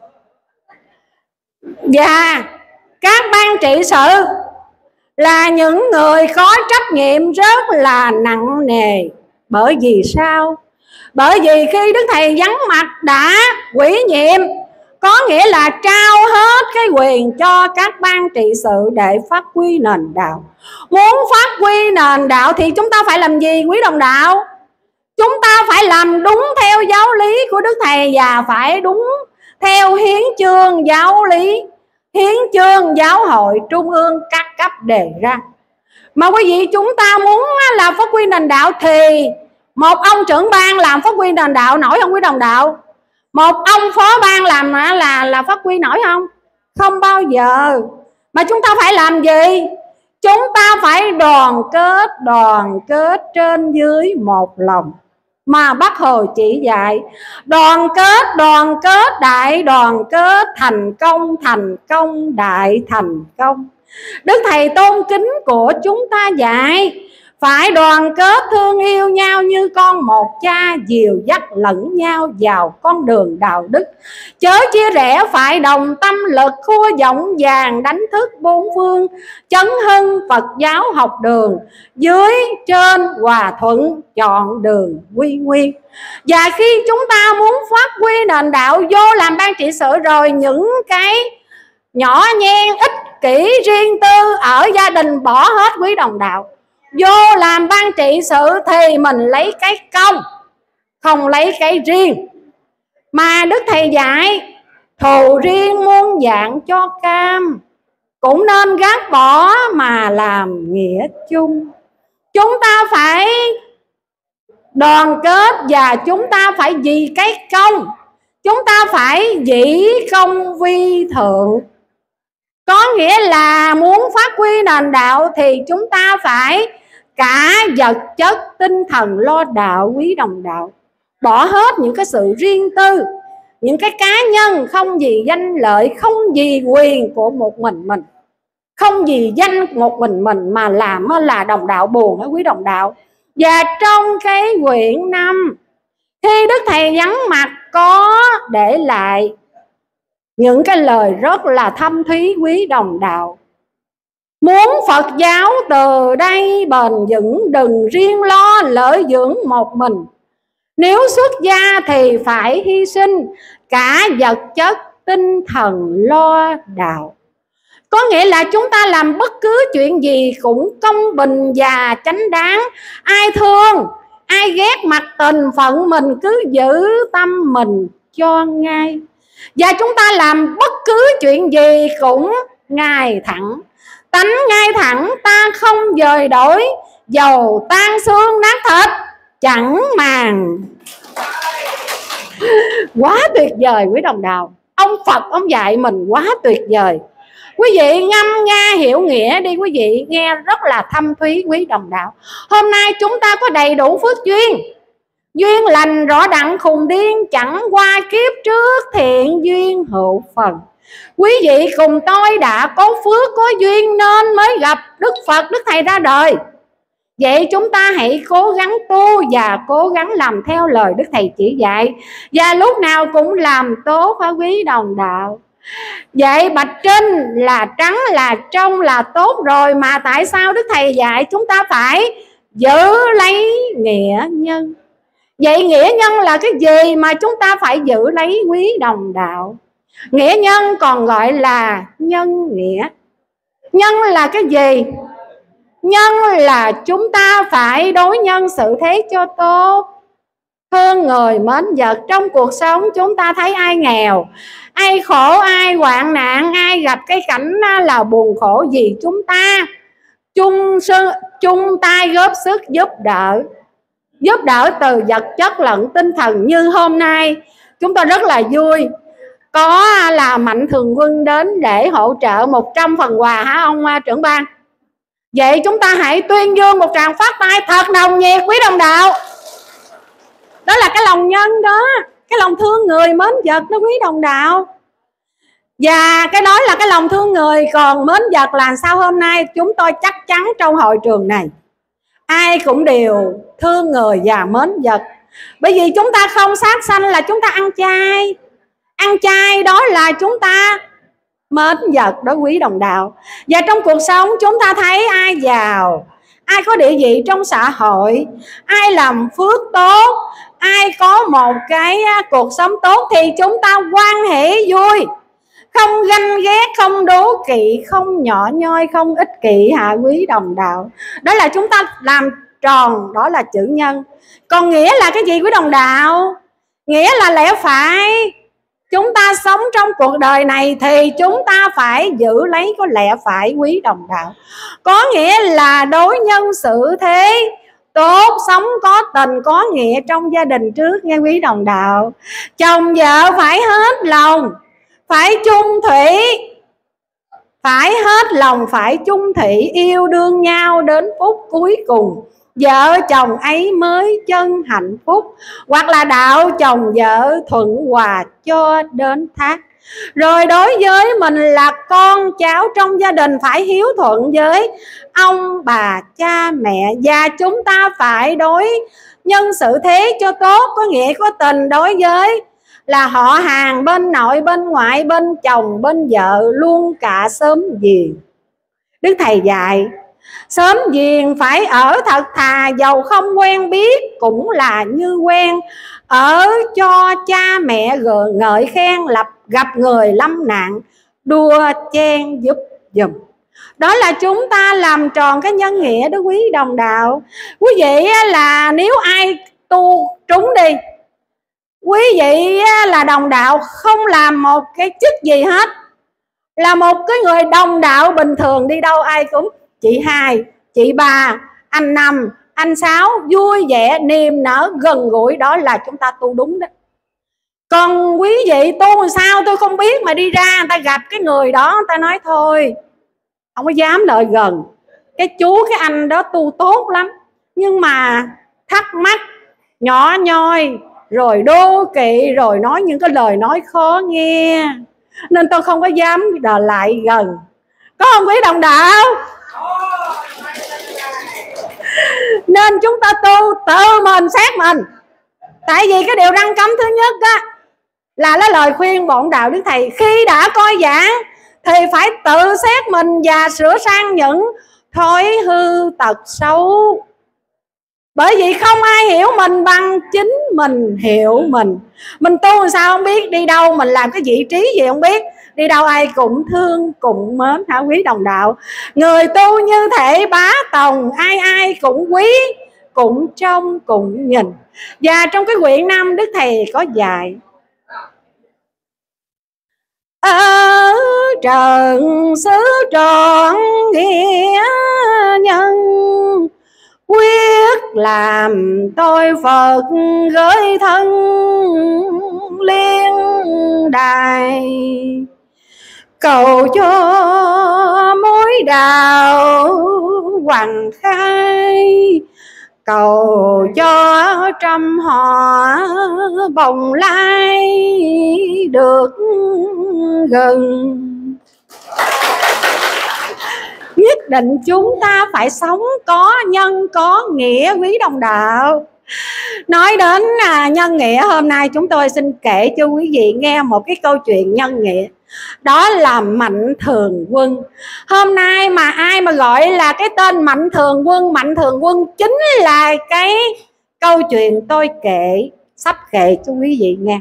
S2: Và các ban trị sự là những người có trách nhiệm rất là nặng nề. Bởi vì sao? Bởi vì khi Đức Thầy vắng mặt đã ủy nhiệm, có nghĩa là trao hết cái quyền cho các ban trị sự để phát huy nền đạo. Muốn phát huy nền đạo thì chúng ta phải làm gì quý đồng đạo? Chúng ta phải làm đúng theo giáo lý của Đức Thầy và phải đúng theo hiến chương giáo lý, hiến chương giáo hội trung ương các cấp đề ra. Mà quý vị chúng ta muốn làm phát huy nền đạo thì một ông trưởng ban làm phát huy nền đạo nổi không quý đồng đạo? Một ông phó ban làm là phát huy nổi không? không bao giờ. Mà chúng ta phải làm gì? Chúng ta phải đoàn kết trên dưới một lòng mà Bác Hồ chỉ dạy. Đoàn kết, đại đoàn kết, thành công, đại thành công. Đức Thầy tôn kính của chúng ta dạy phải đoàn kết thương yêu nhau như con một cha, dìu dắt lẫn nhau vào con đường đạo đức. Chớ chia rẽ, phải đồng tâm lực, khua giọng vàng đánh thức bốn phương, chấn hưng Phật giáo học đường, dưới trên hòa thuận chọn đường quy nguyên. Và khi chúng ta muốn phát huy nền đạo, vô làm ban trị sự rồi, những cái nhỏ nhen ích kỷ riêng tư ở gia đình bỏ hết quý đồng đạo. Vô làm ban trị sự thì mình lấy cái công, không lấy cái riêng. Mà Đức Thầy dạy thù riêng muôn dạng cho cam, cũng nên gác bỏ mà làm nghĩa chung. Chúng ta phải đoàn kết và chúng ta phải vì cái công. Chúng ta phải dĩ công vi thượng. Có nghĩa là muốn phát huy nền đạo thì chúng ta phải cả vật chất, tinh thần lo đạo quý đồng đạo. Bỏ hết những cái sự riêng tư, những cái cá nhân, không vì danh lợi, không vì quyền của một mình, không vì danh một mình mà làm là đồng đạo buồn quý đồng đạo. Và trong cái quyển 5 khi Đức Thầy vắng mặt có để lại những cái lời rất là thâm thúy quý đồng đạo. Muốn Phật giáo từ đây bền vững, đừng riêng lo lợi dưỡng một mình. Nếu xuất gia thì phải hy sinh cả vật chất, tinh thần lo đạo. Có nghĩa là chúng ta làm bất cứ chuyện gì cũng công bình và chánh đáng. Ai thương, ai ghét mặc tình phận mình cứ giữ tâm mình cho ngay. Và chúng ta làm bất cứ chuyện gì cũng ngay thẳng. Tánh ngay thẳng ta không dời đổi, dầu tan xương nát thịt chẳng màng. Quá tuyệt vời quý đồng đạo. Ông Phật ông dạy mình quá tuyệt vời. Quý vị ngâm nga hiểu nghĩa đi, quý vị nghe rất là thâm thúy quý đồng đạo. Hôm nay chúng ta có đầy đủ phước duyên, duyên lành rõ đặng khùng điên, chẳng qua kiếp trước thiện duyên hữu phần. Quý vị cùng tôi đã có phước có duyên nên mới gặp Đức Phật, Đức Thầy ra đời. Vậy chúng ta hãy cố gắng tu và cố gắng làm theo lời Đức Thầy chỉ dạy, và lúc nào cũng làm tốt hả quý đồng đạo. Vậy bạch trinh là trắng là trong là tốt rồi, mà tại sao Đức Thầy dạy chúng ta phải giữ lấy nghĩa nhân? Vậy nghĩa nhân là cái gì mà chúng ta phải giữ lấy quý đồng đạo? Nghĩa nhân còn gọi là nhân nghĩa. Nhân là cái gì? Nhân là chúng ta phải đối nhân xử thế cho tốt, thương người mến vật. Trong cuộc sống chúng ta thấy ai nghèo, ai khổ, ai hoạn nạn, ai gặp cái cảnh là buồn khổ gì, chúng ta chung tay góp sức giúp đỡ từ vật chất lẫn tinh thần. Như hôm nay chúng tôi rất là vui có là Mạnh Thường Quân đến để hỗ trợ 100 phần quà hả ông trưởng ban? Vậy chúng ta hãy tuyên dương một tràng phát tay thật nồng nhiệt quý đồng đạo. Đó là cái lòng nhân đó, cái lòng thương người mến vật đó quý đồng đạo. Và cái đó là cái lòng thương người, còn mến vật là sao? Hôm nay chúng tôi chắc chắn trong hội trường này ai cũng đều thương người và mến vật. Bởi vì chúng ta không sát sanh là chúng ta ăn chay. Ăn chay đó là chúng ta mến vật đó quý đồng đạo. Và trong cuộc sống chúng ta thấy ai giàu, ai có địa vị trong xã hội, ai làm phước tốt, ai có một cái cuộc sống tốt thì chúng ta hoan hỷ vui, không ganh ghét, không đố kỵ, không nhỏ nhoi, không ích kỷ hạ quý đồng đạo. Đó là chúng ta làm tròn, đó là chữ nhân. Còn nghĩa là cái gì quý đồng đạo? Nghĩa là lẽ phải. Chúng ta sống trong cuộc đời này thì chúng ta phải giữ lấy có lẽ phải quý đồng đạo. Có nghĩa là đối nhân xử thế tốt, sống có tình có nghĩa trong gia đình trước nghe quý đồng đạo. Chồng vợ phải hết lòng, phải chung thủy, phải hết lòng, phải chung thủy, yêu đương nhau đến phút cuối cùng, vợ chồng ấy mới chân hạnh phúc. Hoặc là đạo chồng vợ thuận hòa cho đến thác. Rồi đối với mình là con cháu trong gia đình phải hiếu thuận với ông bà cha mẹ, và chúng ta phải đối nhân xử thế cho tốt, có nghĩa có tình đối với là họ hàng, bên nội bên ngoại, bên chồng bên vợ, luôn cả xóm giềng. Đức Thầy dạy xóm giềng phải ở thật thà, dầu không quen biết cũng là như quen, ở cho cha mẹ ngợi khen, gặp người lâm nạn đua chen giúp giùm. Đó là chúng ta làm tròn cái nhân nghĩa đó quý đồng đạo. Quý vị là nếu ai tu trúng đi, quý vị là đồng đạo không làm một cái chức gì hết, là một cái người đồng đạo bình thường, đi đâu ai cũng chị Hai, chị Ba, anh Năm, anh Sáu, vui vẻ niềm nở gần gũi, đó là chúng ta tu đúng đó. Còn quý vị tu sao tôi không biết, mà đi ra người ta gặp cái người đó, người ta nói thôi không có dám lại gần. Cái chú cái anh đó tu tốt lắm, nhưng mà thắc mắc, nhỏ nhoi, rồi đố kỵ, rồi nói những cái lời nói khó nghe, nên tôi không có dám lại gần. Có không quý đồng đạo? Nên chúng ta tu tự mình xét mình. Tại vì cái điều răn cấm thứ nhất á là cái lời khuyên bổn đạo Đức Thầy, khi đã coi giảng thì phải tự xét mình và sửa sang những thói hư tật xấu. Bởi vì không ai hiểu mình bằng chính mình hiểu mình. Mình tu làm sao không biết, đi đâu mình làm cái vị trí gì không biết, đi đâu ai cũng thương cũng mến hả quý đồng đạo. Người tu như thể bá tòng, ai ai cũng quý, cũng trông cũng nhìn. Và trong cái quyển 5 Đức Thầy có dạy ở trần xứ trọn nghĩa nhân, quyết làm tôi Phật gửi thân liên đài, cầu cho mối đào hoàng khai, cầu cho trăm họ bồng lai được gần. Nhất định chúng ta phải sống có nhân có nghĩa quý đồng đạo. Nói đến nhân nghĩa, hôm nay chúng tôi xin kể cho quý vị nghe một cái câu chuyện nhân nghĩa. Đó là Mạnh Thường Quân. Hôm nay mà ai mà gọi là cái tên Mạnh Thường Quân chính là cái câu chuyện tôi sắp kể cho quý vị nghe.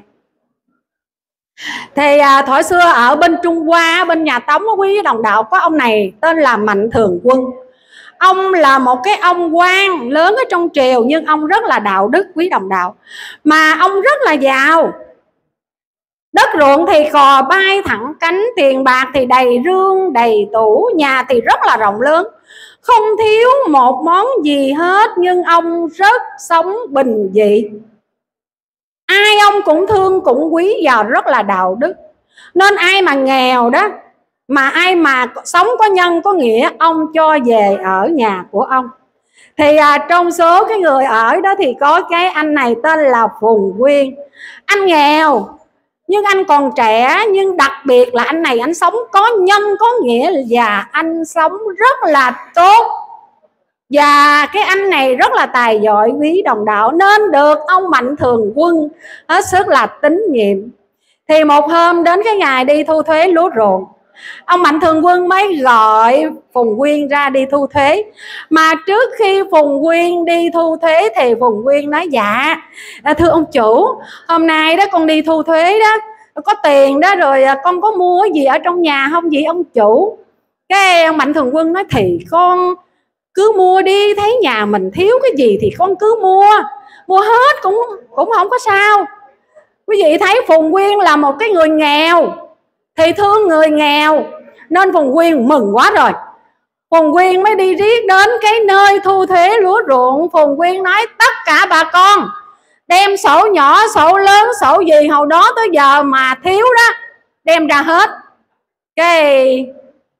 S2: Thì thuở xưa ở bên Trung Hoa, bên nhà Tống quý đồng đạo, có ông này tên là Mạnh Thường Quân. Ông là một cái ông quan lớn ở trong triều, nhưng ông rất là đạo đức quý đồng đạo. Mà ông rất là giàu. Đất ruộng thì cò bay thẳng cánh, tiền bạc thì đầy rương đầy tủ, nhà thì rất là rộng lớn, không thiếu một món gì hết. Nhưng ông rất sống bình dị, ai ông cũng thương cũng quý và rất là đạo đức. Nên ai mà nghèo đó, mà ai mà sống có nhân có nghĩa, ông cho về ở nhà của ông. Thì trong số cái người ở đó thì có cái anh này tên là Phùng Quyên. Anh nghèo nhưng anh còn trẻ, nhưng đặc biệt là anh này anh sống có nhân có nghĩa, và anh sống rất là tốt. Và cái anh này rất là tài giỏi quý đồng đạo, nên được ông Mạnh Thường Quân hết sức là tín nhiệm. Thì một hôm đến cái ngày đi thu thuế lúa ruộng, ông Mạnh Thường Quân mới gọi Phùng Quyên ra đi thu thuế. Mà trước khi Phùng Quyên đi thu thuế thì Phùng Quyên nói: dạ thưa ông chủ, hôm nay đó con đi thu thuế đó, có tiền đó, rồi con có mua gì ở trong nhà không vậy ông chủ? Cái ông Mạnh Thường Quân nói: thì con cứ mua đi, thấy nhà mình thiếu cái gì thì con cứ mua hết cũng không có sao. Quý vị thấy Phùng Quyên là một cái người nghèo thì thương người nghèo, nên Phùng Quyên mừng quá rồi. Phùng Quyên mới đi riết đến cái nơi thu thuế lúa ruộng. Phùng Quyên nói: tất cả bà con đem sổ nhỏ sổ lớn, sổ gì hồi đó tới giờ mà thiếu đó, đem ra hết. Cái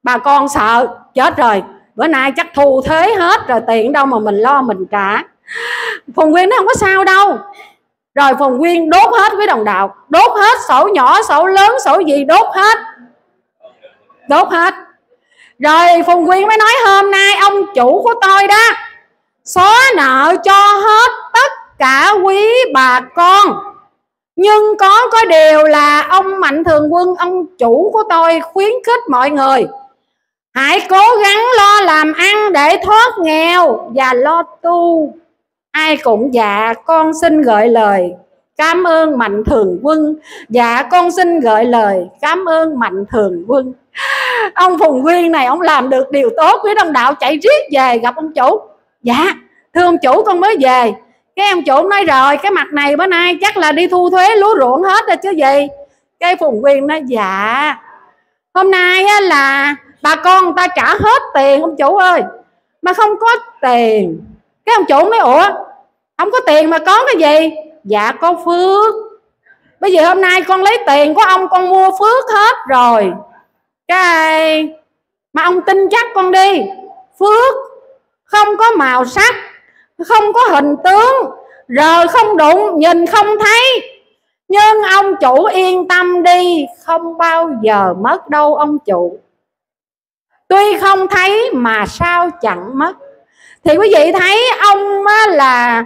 S2: Bà con sợ chết rồi, bữa nay chắc thu thuế hết rồi, tiền đâu mà mình lo mình trả. Phùng Quyên nó không có sao đâu. Rồi Phùng Quyên đốt hết quý đồng đạo, đốt hết sổ nhỏ sổ lớn sổ gì đốt hết, đốt hết. Rồi Phùng Quyên mới nói hôm nay ông chủ của tôi đó xóa nợ cho hết tất cả quý bà con, nhưng có điều là ông Mạnh Thường Quân, ông chủ của tôi khuyến khích mọi người hãy cố gắng lo làm ăn để thoát nghèo và lo tu. Ai cũng dạ con xin gửi lời cảm ơn Mạnh Thường Quân, dạ con xin gửi lời cảm ơn Mạnh Thường Quân. Ông Phùng Quyên này ông làm được điều tốt, quý đồng đạo chạy riết về gặp ông chủ. Dạ thưa ông chủ con mới về. Cái ông chủ nói rồi cái mặt này bữa nay chắc là đi thu thuế lúa ruộng hết rồi chứ gì. Cái Phùng Quyên nói dạ hôm nay á, là bà con ta trả hết tiền ông chủ ơi, mà không có tiền. Cái ông chủ nói ủa không có tiền mà có cái gì? Dạ có phước. Bây giờ hôm nay con lấy tiền của ông con mua phước hết rồi. Cái mà ông tin chắc con đi, phước không có màu sắc, không có hình tướng, rờ không đụng, nhìn không thấy, nhưng ông chủ yên tâm đi, không bao giờ mất đâu ông chủ. Tuy không thấy mà sao chẳng mất. Thì quý vị thấy ông là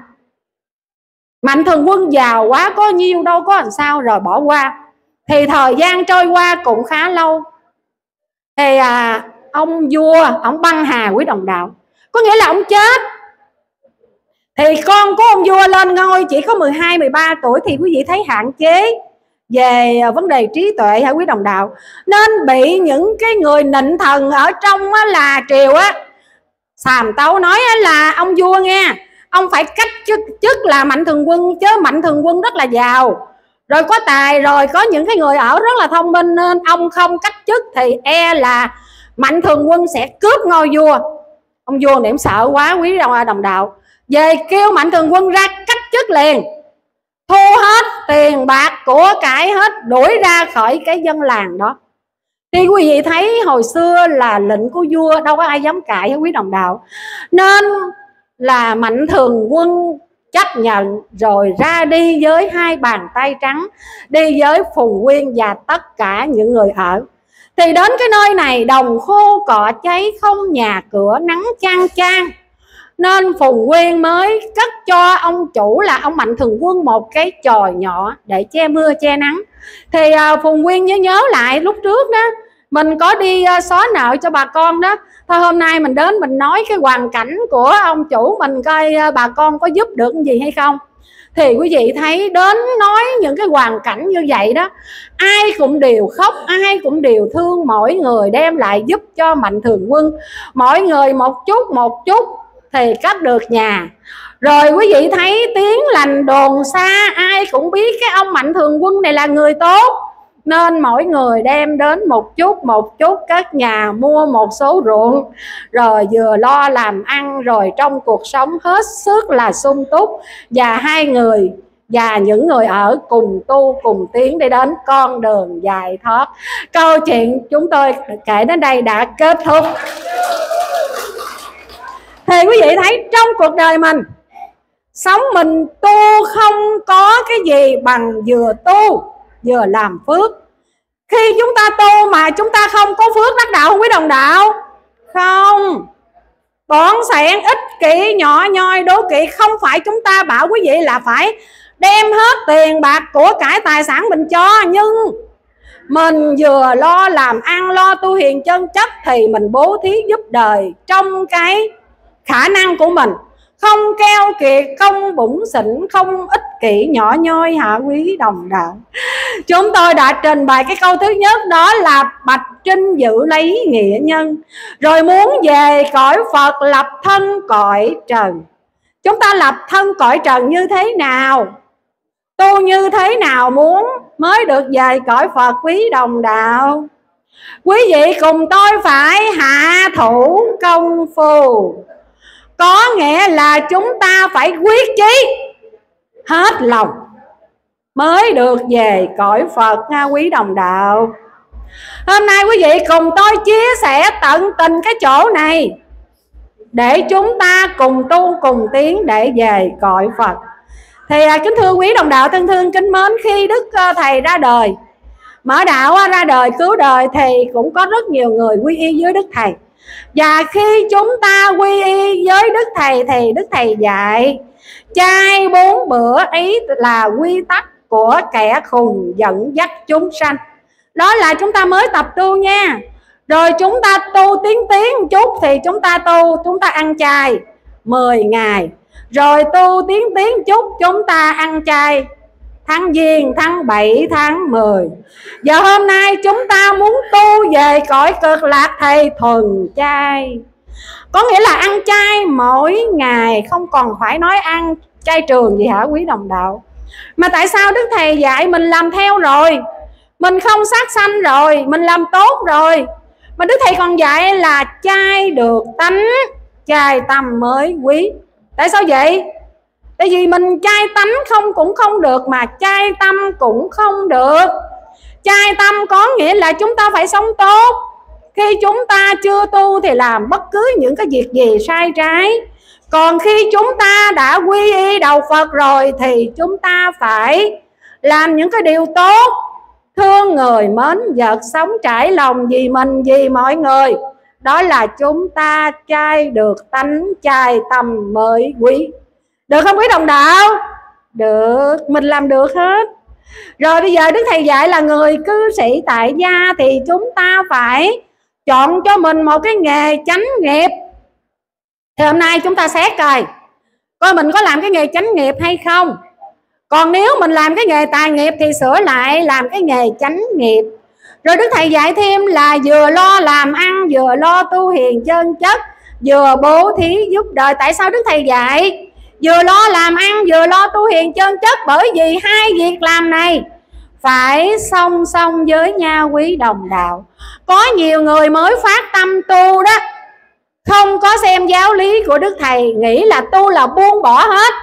S2: Mạnh Thường Quân giàu quá, có nhiêu đâu có làm sao rồi bỏ qua. Thì thời gian trôi qua cũng khá lâu. Thì ông vua ông băng hà quý đồng đạo, có nghĩa là ông chết. Thì con của ông vua lên ngôi chỉ có 12-13 tuổi. Thì quý vị thấy hạn chế về vấn đề trí tuệ hả quý đồng đạo, nên bị những cái người nịnh thần ở trong là triều xàm tấu nói là ông vua nghe, ông phải cách chức là Mạnh Thường Quân, chứ Mạnh Thường Quân rất là giàu rồi có tài rồi có những cái người ở rất là thông minh, nên ông không cách chức thì e là Mạnh Thường Quân sẽ cướp ngôi vua. Ông vua niệm sợ quá quý đồng đạo, về kêu Mạnh Thường Quân ra cách chức liền, thu hết tiền bạc của cải hết, đuổi ra khỏi cái dân làng đó. Thì quý vị thấy hồi xưa là lệnh của vua đâu có ai dám cãi quý đồng đạo, nên là Mạnh Thường Quân chấp nhận rồi ra đi với hai bàn tay trắng, đi với Phùng Quyên và tất cả những người ở. Thì đến cái nơi này đồng khô cọ cháy, không nhà cửa, nắng chang chang, nên Phùng Quyên mới cất cho ông chủ là ông Mạnh Thường Quân một cái chòi nhỏ để che mưa che nắng. Thì Phùng Quyên nhớ lại lúc trước đó mình có đi xóa nợ cho bà con đó. Thôi hôm nay mình đến mình nói cái hoàn cảnh của ông chủ mình coi bà con có giúp được gì hay không. Thì quý vị thấy đến nói những cái hoàn cảnh như vậy đó, ai cũng đều khóc, ai cũng đều thương, mỗi người đem lại giúp cho Mạnh Thường Quân, mỗi người một chút thì cất được nhà. Rồi quý vị thấy tiếng lành đồn xa, ai cũng biết cái ông Mạnh Thường Quân này là người tốt, nên mỗi người đem đến một chút cất nhà, mua một số ruộng, rồi vừa lo làm ăn, rồi trong cuộc sống hết sức là sung túc. Và hai người và những người ở cùng tu cùng tiến đi đến con đường giải thoát. Câu chuyện chúng tôi kể đến đây đã kết thúc. Thì quý vị thấy trong cuộc đời mình, sống mình tu không có cái gì bằng vừa tu vừa làm phước. Khi chúng ta tu mà chúng ta không có phước đắc đạo không quý đồng đạo? Không. Bỏn sẻn, ích kỷ, nhỏ nhoi, đố kỵ. Không phải chúng ta bảo quý vị là phải đem hết tiền bạc của cải tài sản mình cho, nhưng mình vừa lo làm ăn, lo tu hiền chân chất thì mình bố thí giúp đời trong cái khả năng của mình, không keo kiệt, không bủn xỉn, không ích kỷ nhỏ nhoi hả quý đồng đạo. Chúng tôi đã trình bày cái câu thứ nhất, đó là Bạch Trinh giữ lấy nghĩa nhân, rồi muốn về cõi Phật lập thân cõi trần. Chúng ta lập thân cõi trần như thế nào, tu như thế nào muốn mới được về cõi Phật quý đồng đạo? Quý vị cùng tôi phải hạ thủ công phu, có nghĩa là chúng ta phải quyết chí hết lòng mới được về cõi Phật nha quý đồng đạo. Hôm nay quý vị cùng tôi chia sẻ tận tình cái chỗ này để chúng ta cùng tu cùng tiến để về cõi Phật. Thì kính thưa quý đồng đạo thân thương kính mến, khi Đức Thầy ra đời, mở đạo ra đời cứu đời, thì cũng có rất nhiều người quy y với Đức Thầy. Và khi chúng ta quy y với Đức Thầy thì Đức Thầy dạy chay 4 bữa ấy là quy tắc của kẻ khùng dẫn dắt chúng sanh. Đó là chúng ta mới tập tu nha. Rồi chúng ta tu tiến một chút thì chúng ta ăn chay 10 ngày. Rồi tu tiến chút chúng ta ăn chay tháng Giêng, tháng 7, tháng 10. Giờ hôm nay chúng ta muốn tu về cõi cực lạc thì thuần chay. Có nghĩa là ăn chay mỗi ngày, không còn phải nói ăn chay trường gì hả quý đồng đạo. Mà tại sao Đức Thầy dạy mình làm theo rồi, mình không sát sanh rồi, mình làm tốt rồi, mà Đức Thầy còn dạy là chay được tánh, chay tâm mới quý. Tại sao vậy? Tại vì mình chay tánh cũng không được, mà chay tâm cũng không được. Chay tâm có nghĩa là chúng ta phải sống tốt. Khi chúng ta chưa tu thì làm bất cứ những cái việc gì sai trái. Còn khi chúng ta đã quy y đầu Phật rồi thì chúng ta phải làm những cái điều tốt, thương người mến vật, sống trải lòng vì mình vì mọi người. Đó là chúng ta chay được tánh, chay tâm mới quý. Được không quý đồng đạo? Được, mình làm được hết. Rồi bây giờ Đức Thầy dạy là người cư sĩ tại gia thì chúng ta phải chọn cho mình một cái nghề chánh nghiệp. Thì hôm nay chúng ta xét coi mình có làm cái nghề chánh nghiệp hay không. Còn nếu mình làm cái nghề tài nghiệp thì sửa lại làm cái nghề chánh nghiệp. Rồi Đức Thầy dạy thêm là vừa lo làm ăn, vừa lo tu hiền chân chất, vừa bố thí giúp đời. Tại sao Đức Thầy dạy vừa lo làm ăn vừa lo tu hiền chân chất? Bởi vì hai việc làm này phải song song với nhau quý đồng đạo. Có nhiều người mới phát tâm tu đó, không có xem giáo lý của Đức Thầy, nghĩ là tu là buông bỏ hết.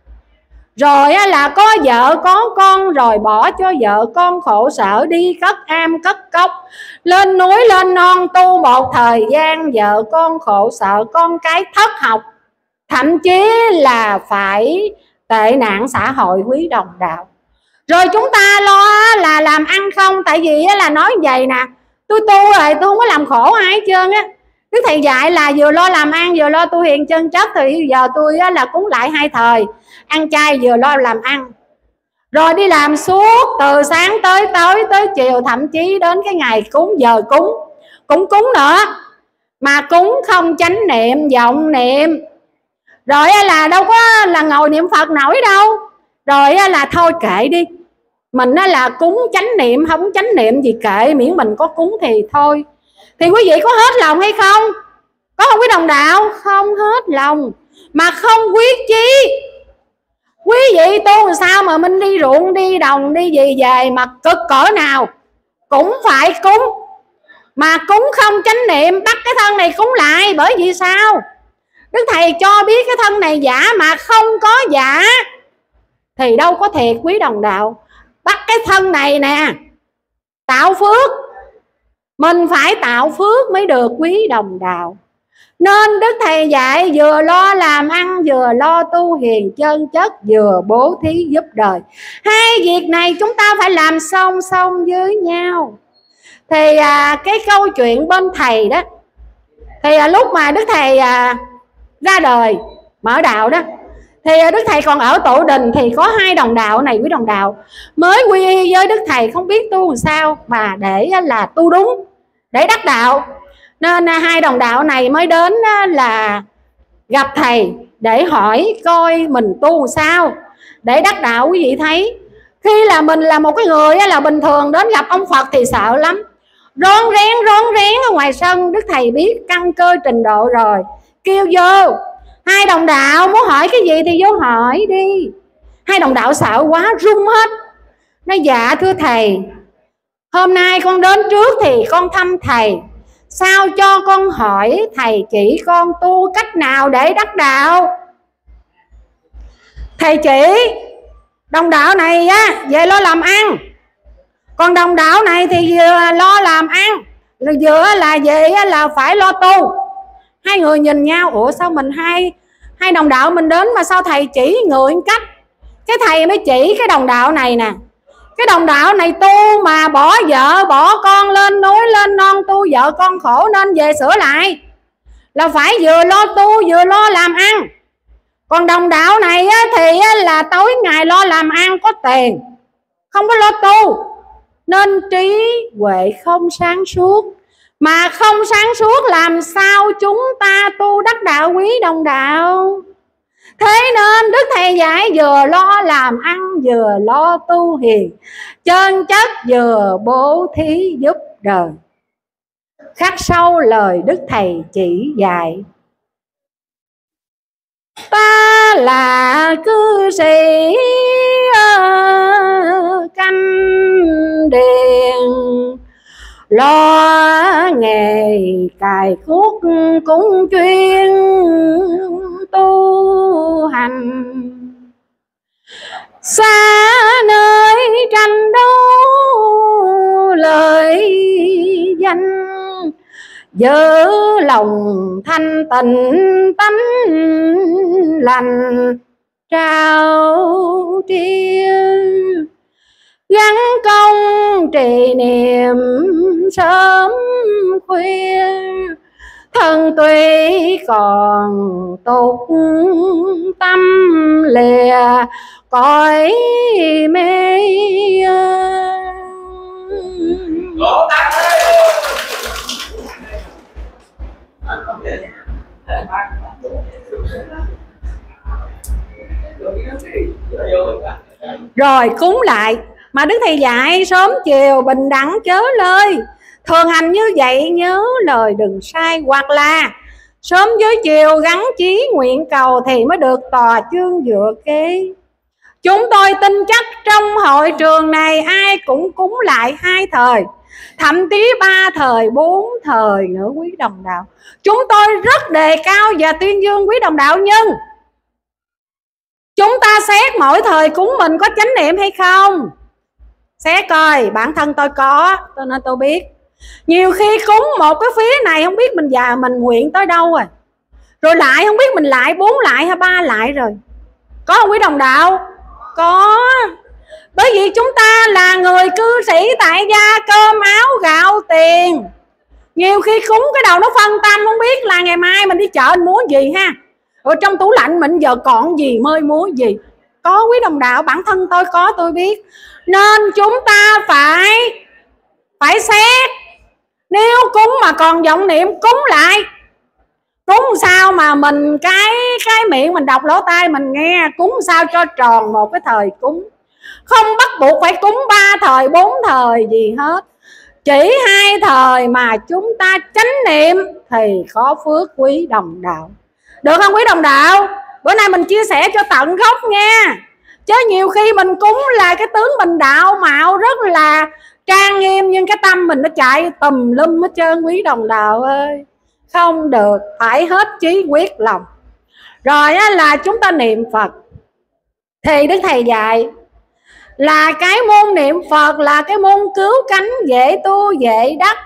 S2: Rồi là có vợ có con rồi bỏ cho vợ con khổ sở, đi cất am cất cốc, lên núi lên non tu một thời gian, vợ con khổ sở, con cái thất học, thậm chí là phải tệ nạn xã hội quý đồng đạo. Rồi chúng ta lo là làm ăn không, tại vì là nói vậy nè, tôi tu rồi tôi không có làm khổ ai hết trơn á. Đức Thầy dạy là vừa lo làm ăn vừa lo tu hiền chân chất, thì giờ tôi là cúng lại 2 thời, ăn chay vừa lo làm ăn. Rồi đi làm suốt từ sáng tới tối tới chiều, thậm chí đến cái ngày cúng giờ cũng cúng nữa, mà cúng không chánh niệm vọng niệm. Rồi là đâu có là ngồi niệm Phật nổi đâu. Rồi là thôi kệ đi, mình là cúng chánh niệm không chánh niệm gì kệ, miễn mình có cúng thì thôi. Thì quý vị có hết lòng hay không? Có không quý đồng đạo? Không hết lòng, mà không quyết chí. Quý vị tu làm sao mà mình đi ruộng đi đồng đi gì về mà cực cỡ nào cũng phải cúng, mà cúng không chánh niệm, bắt cái thân này cúng lại. Bởi vì sao? Đức Thầy cho biết cái thân này giả, mà không có giả thì đâu có thiệt quý đồng đạo. Bắt cái thân này nè tạo phước, mình phải tạo phước mới được quý đồng đạo. Nên Đức Thầy dạy vừa lo làm ăn vừa lo tu hiền chân chất, vừa bố thí giúp đời. Hai việc này chúng ta phải làm song song với nhau. Thì cái câu chuyện bên Thầy đó, thì lúc mà Đức Thầy ra đời mở đạo đó, thì Đức Thầy còn ở Tổ Đình, thì có 2 đồng đạo này quý đồng đạo mới quy y với Đức Thầy, không biết tu làm sao mà để là tu đúng, để đắc đạo. Nên 2 đồng đạo này mới đến là gặp Thầy để hỏi coi mình tu sao để đắc đạo. Quý vị thấy khi là mình là một cái người là bình thường đến gặp ông Phật thì sợ lắm, rón rén ở ngoài sân. Đức Thầy biết căn cơ trình độ rồi, kêu vô. 2 đồng đạo muốn hỏi cái gì thì vô hỏi đi. 2 đồng đạo sợ quá run hết, nói dạ thưa Thầy, hôm nay con đến trước thì con thăm Thầy, sao cho con hỏi Thầy chỉ con tu cách nào để đắc đạo. Thầy chỉ đồng đạo này về lo làm ăn, Còn đồng đạo này thì vừa lo làm ăn, vừa là vậy là phải lo tu. Hai người nhìn nhau, ủa sao mình hai đồng đạo mình đến mà sao thầy chỉ người cách? Cái thầy mới chỉ cái đồng đạo này nè. Cái đồng đạo này tu mà bỏ vợ bỏ con lên núi lên non tu, vợ con khổ nên về sửa lại, là phải vừa lo tu vừa lo làm ăn. Còn đồng đạo này thì là tối ngày lo làm ăn có tiền, không có lo tu, nên trí huệ không sáng suốt. Mà không sáng suốt làm sao chúng ta tu đắc đạo quý đồng đạo? Thế nên Đức Thầy dạy vừa lo làm ăn vừa lo tu hiền, chân chất vừa bố thí giúp đời. Khắc sâu lời Đức Thầy chỉ dạy. Ta là cư sĩ canh điền, lo nghề cài cuốc cũng chuyên tu hành. Xa nơi tranh đấu lời danh, giữ lòng thanh tịnh tánh lành trao triên. Gắn công trì niệm sớm khuya, thân tuy còn tục tâm lìa cõi mê. Rồi cúng lại. Mà Đức Thầy dạy sớm chiều bình đẳng chớ lời, thường hành như vậy nhớ lời đừng sai. Hoặc là sớm với chiều gắn chí nguyện cầu thì mới được tòa chương dựa kế. Chúng tôi tin chắc trong hội trường này ai cũng cúng lại 2 thời, thậm chí 3 thời 4 thời nữa quý đồng đạo. Chúng tôi rất đề cao và tuyên dương quý đồng đạo, nhưng chúng ta xét mỗi thời cúng mình có chánh niệm hay không. Xét coi, bản thân tôi có, cho nên tôi biết. Nhiều khi cúng một cái phía này không biết mình già mình nguyện tới đâu rồi, rồi lại không biết mình lại 4 lại hay 3 lại rồi. Có không quý đồng đạo? Có. Bởi vì chúng ta là người cư sĩ tại gia, cơm áo gạo tiền, nhiều khi cúng cái đầu nó phân tâm, không biết là ngày mai mình đi chợ mình muốn gì ha, rồi trong tủ lạnh mình giờ còn gì mới muốn gì. Có quý đồng đạo, bản thân tôi có, tôi biết. Nên chúng ta phải xét. Nếu cúng mà còn vọng niệm cúng lại. Cúng sao mà mình cái miệng mình đọc lỗ tai mình nghe, cúng sao cho tròn một cái thời cúng. Không bắt buộc phải cúng 3 thời 4 thời gì hết. Chỉ 2 thời mà chúng ta chánh niệm thì có phước quý đồng đạo. Được không quý đồng đạo? Bữa nay mình chia sẻ cho tận gốc nha. Chứ nhiều khi mình cúng là cái tướng mình đạo mạo rất là trang nghiêm, nhưng cái tâm mình nó chạy tùm lum hết trơn quý đồng đạo ơi. Không được, phải hết chí quyết lòng. Rồi á, là chúng ta niệm Phật thì Đức Thầy dạy là cái môn niệm Phật là cái môn cứu cánh, dễ tu, dễ đắc,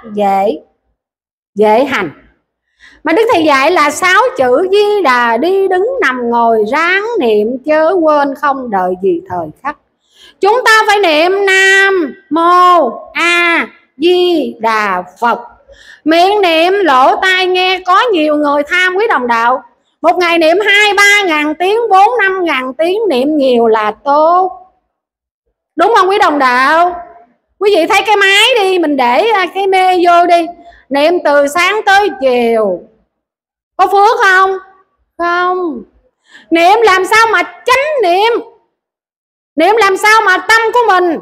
S2: dễ hành. Mà Đức Thầy dạy là 6 chữ Di Đà, đi đứng nằm ngồi ráng niệm chớ quên, không đợi gì thời khắc. Chúng ta phải niệm Nam Mô A Di Đà Phật. Miệng niệm lỗ tai nghe. Có nhiều người tham quý đồng đạo, một ngày niệm 2-3 ngàn tiếng, 4-5 ngàn tiếng, niệm nhiều là tốt. Đúng không quý đồng đạo? Quý vị thấy cái máy đi, mình để cái mê vô đi, niệm từ sáng tới chiều, có phước không? Không. Niệm làm sao mà chánh niệm, niệm làm sao mà tâm của mình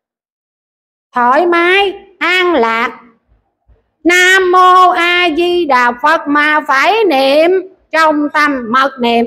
S2: thoải mái, an lạc. Nam Mô A Di Đà Phật mà phải niệm trong tâm mật niệm.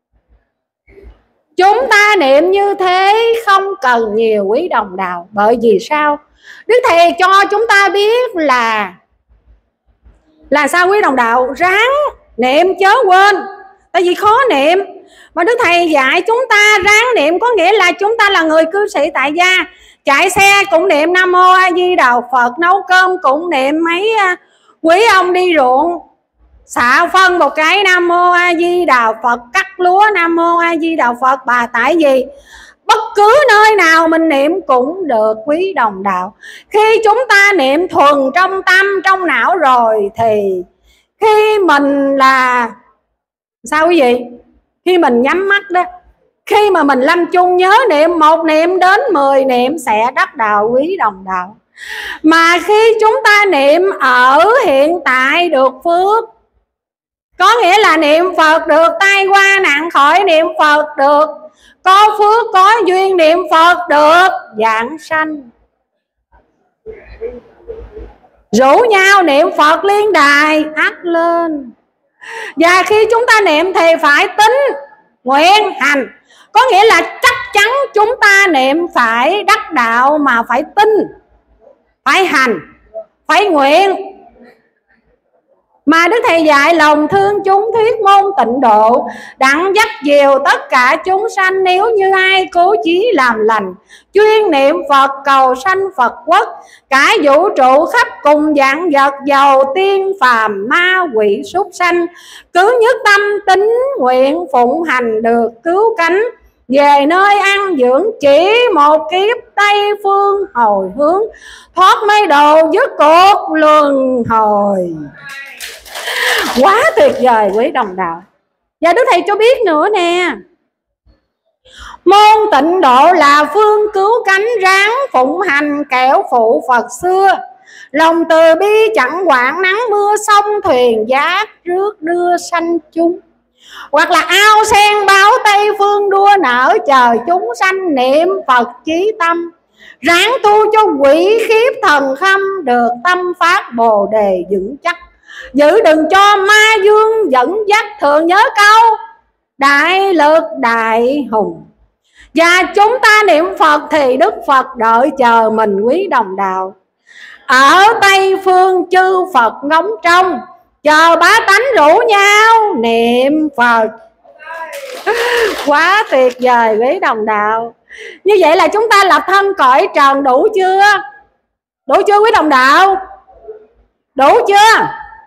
S2: Chúng ta niệm như thế không cần nhiều quý đồng đạo. Bởi vì sao? Đức Thầy cho chúng ta biết là sao quý đồng đạo? Ráng niệm chớ quên. Tại vì khó niệm. Mà Đức Thầy dạy chúng ta ráng niệm, có nghĩa là chúng ta là người cư sĩ tại gia, chạy xe cũng niệm Nam Mô A Di Đà Phật, nấu cơm cũng niệm, mấy quý ông đi ruộng xạ phân một cái Nam Mô A Di Đà Phật, cắt lúa Nam Mô A Di Đà Phật. Bà tại vì bất cứ nơi nào mình niệm cũng được quý đồng đạo. Khi chúng ta niệm thuần trong tâm trong não rồi thì khi mình là sao quý vị? Khi mình nhắm mắt đó, khi mà mình lâm chung nhớ niệm 1 niệm đến 10 niệm sẽ đắc đạo quý đồng đạo. Mà khi chúng ta niệm ở hiện tại được phước, có nghĩa là niệm Phật được tai qua nạn khỏi, niệm Phật được có phước có duyên, niệm Phật được vãng sanh. Rủ nhau niệm Phật liên đài ắt lên. Và khi chúng ta niệm thì phải tín nguyện hành, có nghĩa là chắc chắn chúng ta niệm phải đắc đạo, mà phải tin, phải hành, phải nguyện. Mà Đức Thầy dạy lòng thương chúng, thuyết môn tịnh độ, đặng dắt dìu tất cả chúng sanh. Nếu như ai cố chí làm lành, chuyên niệm Phật cầu sanh Phật quốc, cả vũ trụ khắp cùng dạng vật, dầu tiên phàm ma quỷ súc sanh, cứ nhất tâm tín nguyện phụng hành được cứu cánh, về nơi ăn dưỡng chỉ một kiếp Tây phương hồi hướng, thoát mê độ dứt cuộc luân hồi. Quá tuyệt vời quý đồng đạo. Và Đức Thầy cho biết nữa nè, môn tịnh độ là phương cứu cánh, ráng phụng hành kẻo phụ Phật xưa, lòng từ bi chẳng quản nắng mưa, sông thuyền giác rước đưa sanh chúng. Hoặc là ao sen báo Tây phương đua nở, chờ chúng sanh niệm Phật chí tâm, ráng tu cho quỷ khiếp thần khâm, được tâm phát bồ đề vững chắc, giữ đừng cho ma dương dẫn dắt. Thường nhớ câu đại lực đại hùng. Và chúng ta niệm Phật thì Đức Phật đợi chờ mình quý đồng đạo. Ở Tây phương chư Phật ngóng trông, chờ bá tánh rủ nhau niệm Phật. Quá tuyệt vời quý đồng đạo. Như vậy là chúng ta lập thân cõi trần đủ chưa? Đủ chưa quý đồng đạo? Đủ chưa?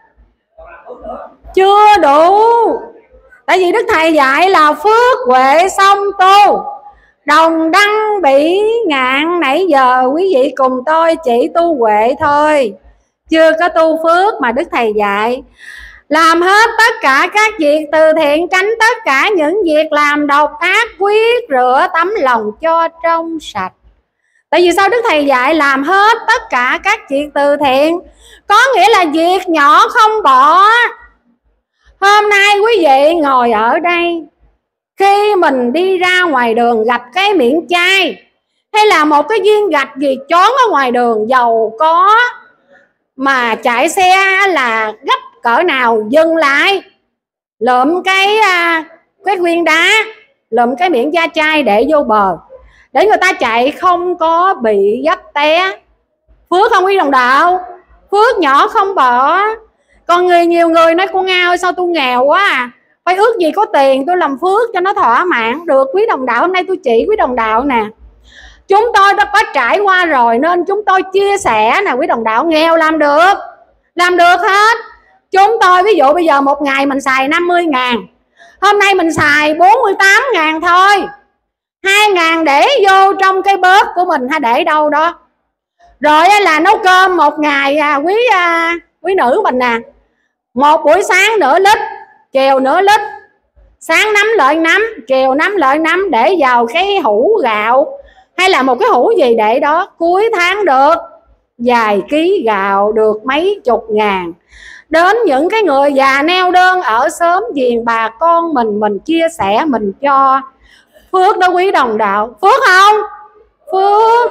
S2: Chưa đủ. Tại vì Đức Thầy dạy là phước huệ song tu, đồng đăng bỉ ngạn. Nãy giờ quý vị cùng tôi chỉ tu huệ thôi, chưa có tu phước. Mà Đức Thầy dạy làm hết tất cả các việc từ thiện, tránh tất cả những việc làm độc ác, quyết rửa tấm lòng cho trong sạch. Tại vì sao Đức Thầy dạy làm hết tất cả các việc từ thiện? Có nghĩa là việc nhỏ không bỏ. Hôm nay quý vị ngồi ở đây, khi mình đi ra ngoài đường gặp cái miệng chai hay là một cái viên gạch gì chón ở ngoài đường, dầu có mà chạy xe là gấp cỡ nào, dừng lại lượm cái viên đá, lượm cái miệng da chai để vô bờ, để người ta chạy không có bị dấp té. Phước không quý đồng đạo? Phước nhỏ không bỏ. Còn nhiều người nói con Nga ơi, sao tôi nghèo quá à, phải ước gì có tiền tôi làm phước cho nó thỏa mãn. Được quý đồng đạo, hôm nay tôi chỉ quý đồng đạo nè, chúng tôi đã có trải qua rồi nên chúng tôi chia sẻ nè quý đồng đạo. Nghèo làm được hết. Chúng tôi ví dụ bây giờ một ngày mình xài 50.000, hôm nay mình xài 48.000 thôi, 2.000 để vô trong cái bóp của mình hay để đâu đó. Rồi là nấu cơm một ngày quý nữ mình nè, một buổi sáng nửa lít, chiều nửa lít, sáng nắm lợi nắm, chiều nắm lợi nắm, để vào cái hũ gạo hay là một cái hũ gì để đó. Cuối tháng được vài ký gạo, được mấy chục ngàn. Đến những cái người già neo đơn ở xóm giềng bà con mình chia sẻ, mình cho. Phước đó quý đồng đạo. Phước không? Phước.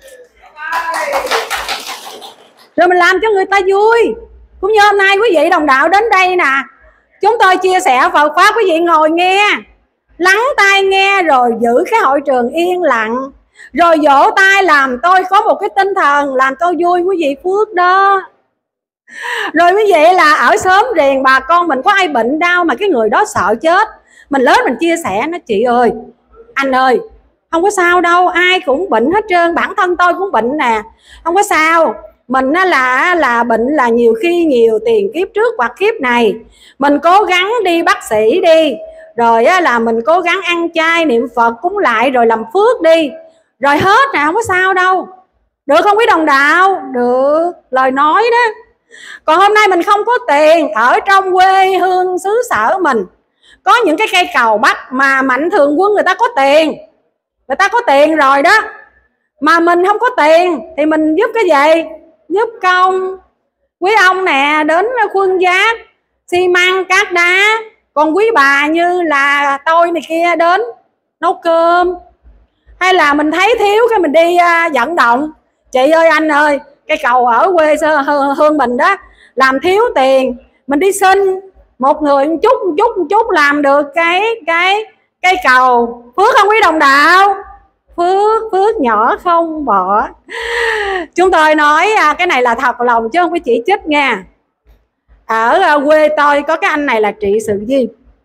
S2: Rồi mình làm cho người ta vui. Cũng như hôm nay quý vị đồng đạo đến đây nè, chúng tôi chia sẻ Phật Pháp, quý vị ngồi nghe, lắng tai nghe, rồi giữ cái hội trường yên lặng, rồi vỗ tay làm tôi có một cái tinh thần, làm tôi vui. Quý vị phước đó. Rồi quý vị là ở xóm riêng bà con mình có ai bệnh đau mà cái người đó sợ chết, mình lớn mình chia sẻ, nó chị ơi, anh ơi, Không có sao đâu, ai cũng bệnh hết trơn, bản thân tôi cũng bệnh nè, không có sao. Mình là bệnh là nhiều khi nhiều tiền kiếp trước hoặc kiếp này, mình cố gắng đi bác sĩ đi, rồi là mình cố gắng ăn chay niệm Phật cúng lại rồi làm phước đi, rồi hết nè, không có sao đâu. Được không quý đồng đạo? Được, lời nói đó. Còn hôm nay mình không có tiền, ở trong quê hương xứ sở mình có những cái cây cầu Bắc mà Mạnh Thường Quân người ta có tiền, người ta có tiền rồi đó, mà mình không có tiền thì mình giúp cái gì? Giúp công. Quý ông nè đến khuân vác xi măng cát đá, còn quý bà như là tôi này kia đến nấu cơm. Hay là mình thấy thiếu cái mình đi vận động, chị ơi anh ơi, cái cầu ở quê hương mình đó làm thiếu tiền, mình đi xin một người một chút làm được cái cầu. Phước không quý đồng đạo? Phước nhỏ không bỏ. Chúng tôi nói cái này là thật lòng chứ không phải chỉ trích nha. Ở quê tôi có cái anh này là trị sự viên,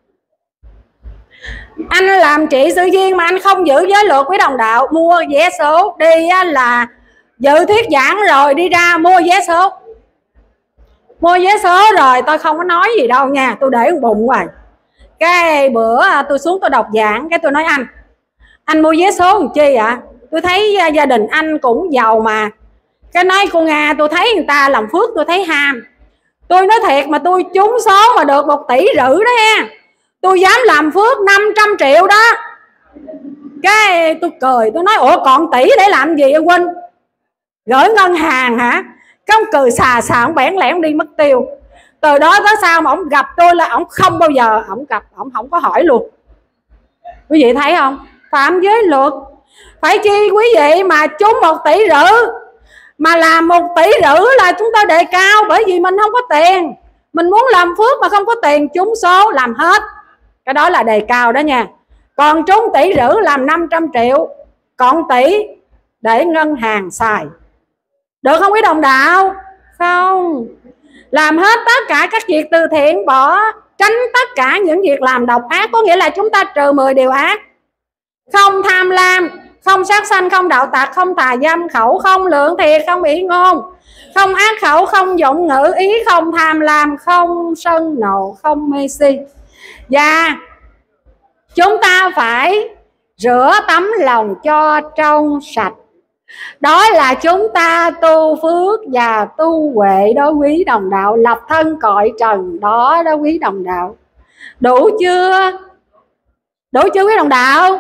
S2: anh làm trị sự viên mà anh không giữ giới luật quý đồng đạo. Mua vé số đi là dự thuyết giảng rồi đi ra mua vé số, mua vé số rồi tôi không có nói gì đâu nha, tôi để bụng hoài. Cái bữa tôi xuống tôi đọc giảng, cái tôi nói anh mua vé số làm chi ạ? Tôi thấy gia đình anh cũng giàu mà. Cái nói cô Nga, tôi thấy người ta làm phước tôi thấy ham. Tôi nói thiệt mà tôi trúng số mà được 1,5 tỷ đó nha, tôi dám làm phước 500 triệu đó. Cái tôi cười, tôi nói ủa còn tỷ để làm gì ông Huynh? Gửi ngân hàng hả? Cái ông cười xà ông bẽn lẽn đi mất tiêu. Từ đó tới sau mà ông gặp tôi là ông không bao giờ ông gặp, ông không có hỏi luôn. Quý vị thấy không? Phạm giới luật. Phải chi quý vị mà trúng 1,5 tỷ, mà làm 1,5 tỷ là chúng ta đề cao, bởi vì mình không có tiền, mình muốn làm phước mà không có tiền, trúng số làm hết, cái đó là đề cao đó nha. Còn trúng 1,5 tỷ làm 500 triệu, còn 1 tỷ để ngân hàng xài, được không quý đồng đạo? Không. Làm hết tất cả các việc từ thiện, bỏ tránh tất cả những việc làm độc ác, có nghĩa là chúng ta trừ 10 điều ác. Không tham lam, không sát sanh, không đạo tặc, không tà dâm khẩu, không lượng thiệt, không ỷ ngôn, không ác khẩu, không vọng ngữ ý, không tham lam, không sân nộ, không mê si. Và chúng ta phải rửa tấm lòng cho trong sạch. Đó là chúng ta tu phước và tu huệ đó quý đồng đạo, lập thân cõi trần đó đó quý đồng đạo. Đủ chưa? Đủ chưa quý đồng đạo?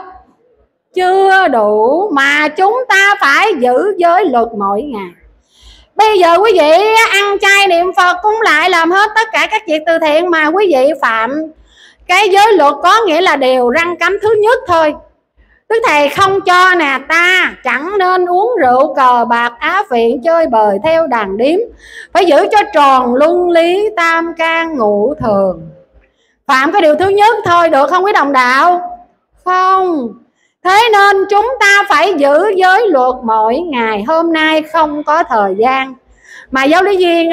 S2: Chưa đủ, mà chúng ta phải giữ giới luật mỗi ngày. Bây giờ quý vị ăn chay niệm Phật cũng lại làm hết tất cả các việc từ thiện, mà quý vị phạm cái giới luật có nghĩa là điều răn cấm thứ nhất thôi. Đức Thầy không cho nè, ta chẳng nên uống rượu cờ bạc á phiện chơi bời theo đàn điếm, phải giữ cho tròn luân lý tam can ngũ thường. Phạm cái điều thứ nhất thôi, được không quý đồng đạo? Không. Thế nên chúng ta phải giữ giới luật mỗi ngày. Hôm nay không có thời gian, mà giáo lý viên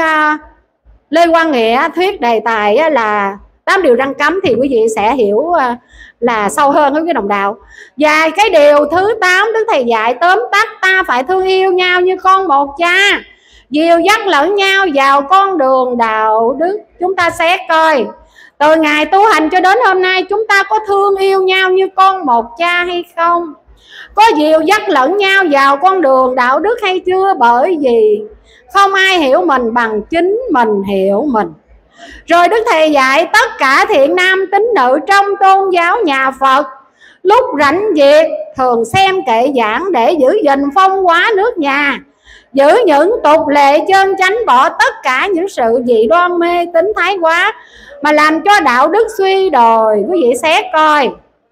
S2: Lê Quang Nghĩa thuyết đề tài là 8 điều răn cấm thì quý vị sẽ hiểu là sâu hơn với cái đồng đạo. Và cái điều thứ 8 Đức Thầy dạy tóm tắt, ta phải thương yêu nhau như con một cha, dìu dắt lẫn nhau vào con đường đạo đức. Chúng ta xét coi từ ngày tu hành cho đến hôm nay, chúng ta có thương yêu nhau như con một cha hay không? Có dìu dắt lẫn nhau vào con đường đạo đức hay chưa? Bởi vì không ai hiểu mình bằng chính mình hiểu mình. Rồi Đức Thầy dạy tất cả thiện nam tín nữ trong tôn giáo nhà Phật lúc rảnh việc thường xem kệ giảng để giữ gìn phong hóa nước nhà, giữ những tục lệ chân chánh, bỏ tất cả những sự dị đoan mê tín thái quá mà làm cho đạo đức suy đồi. Quý vị xét coi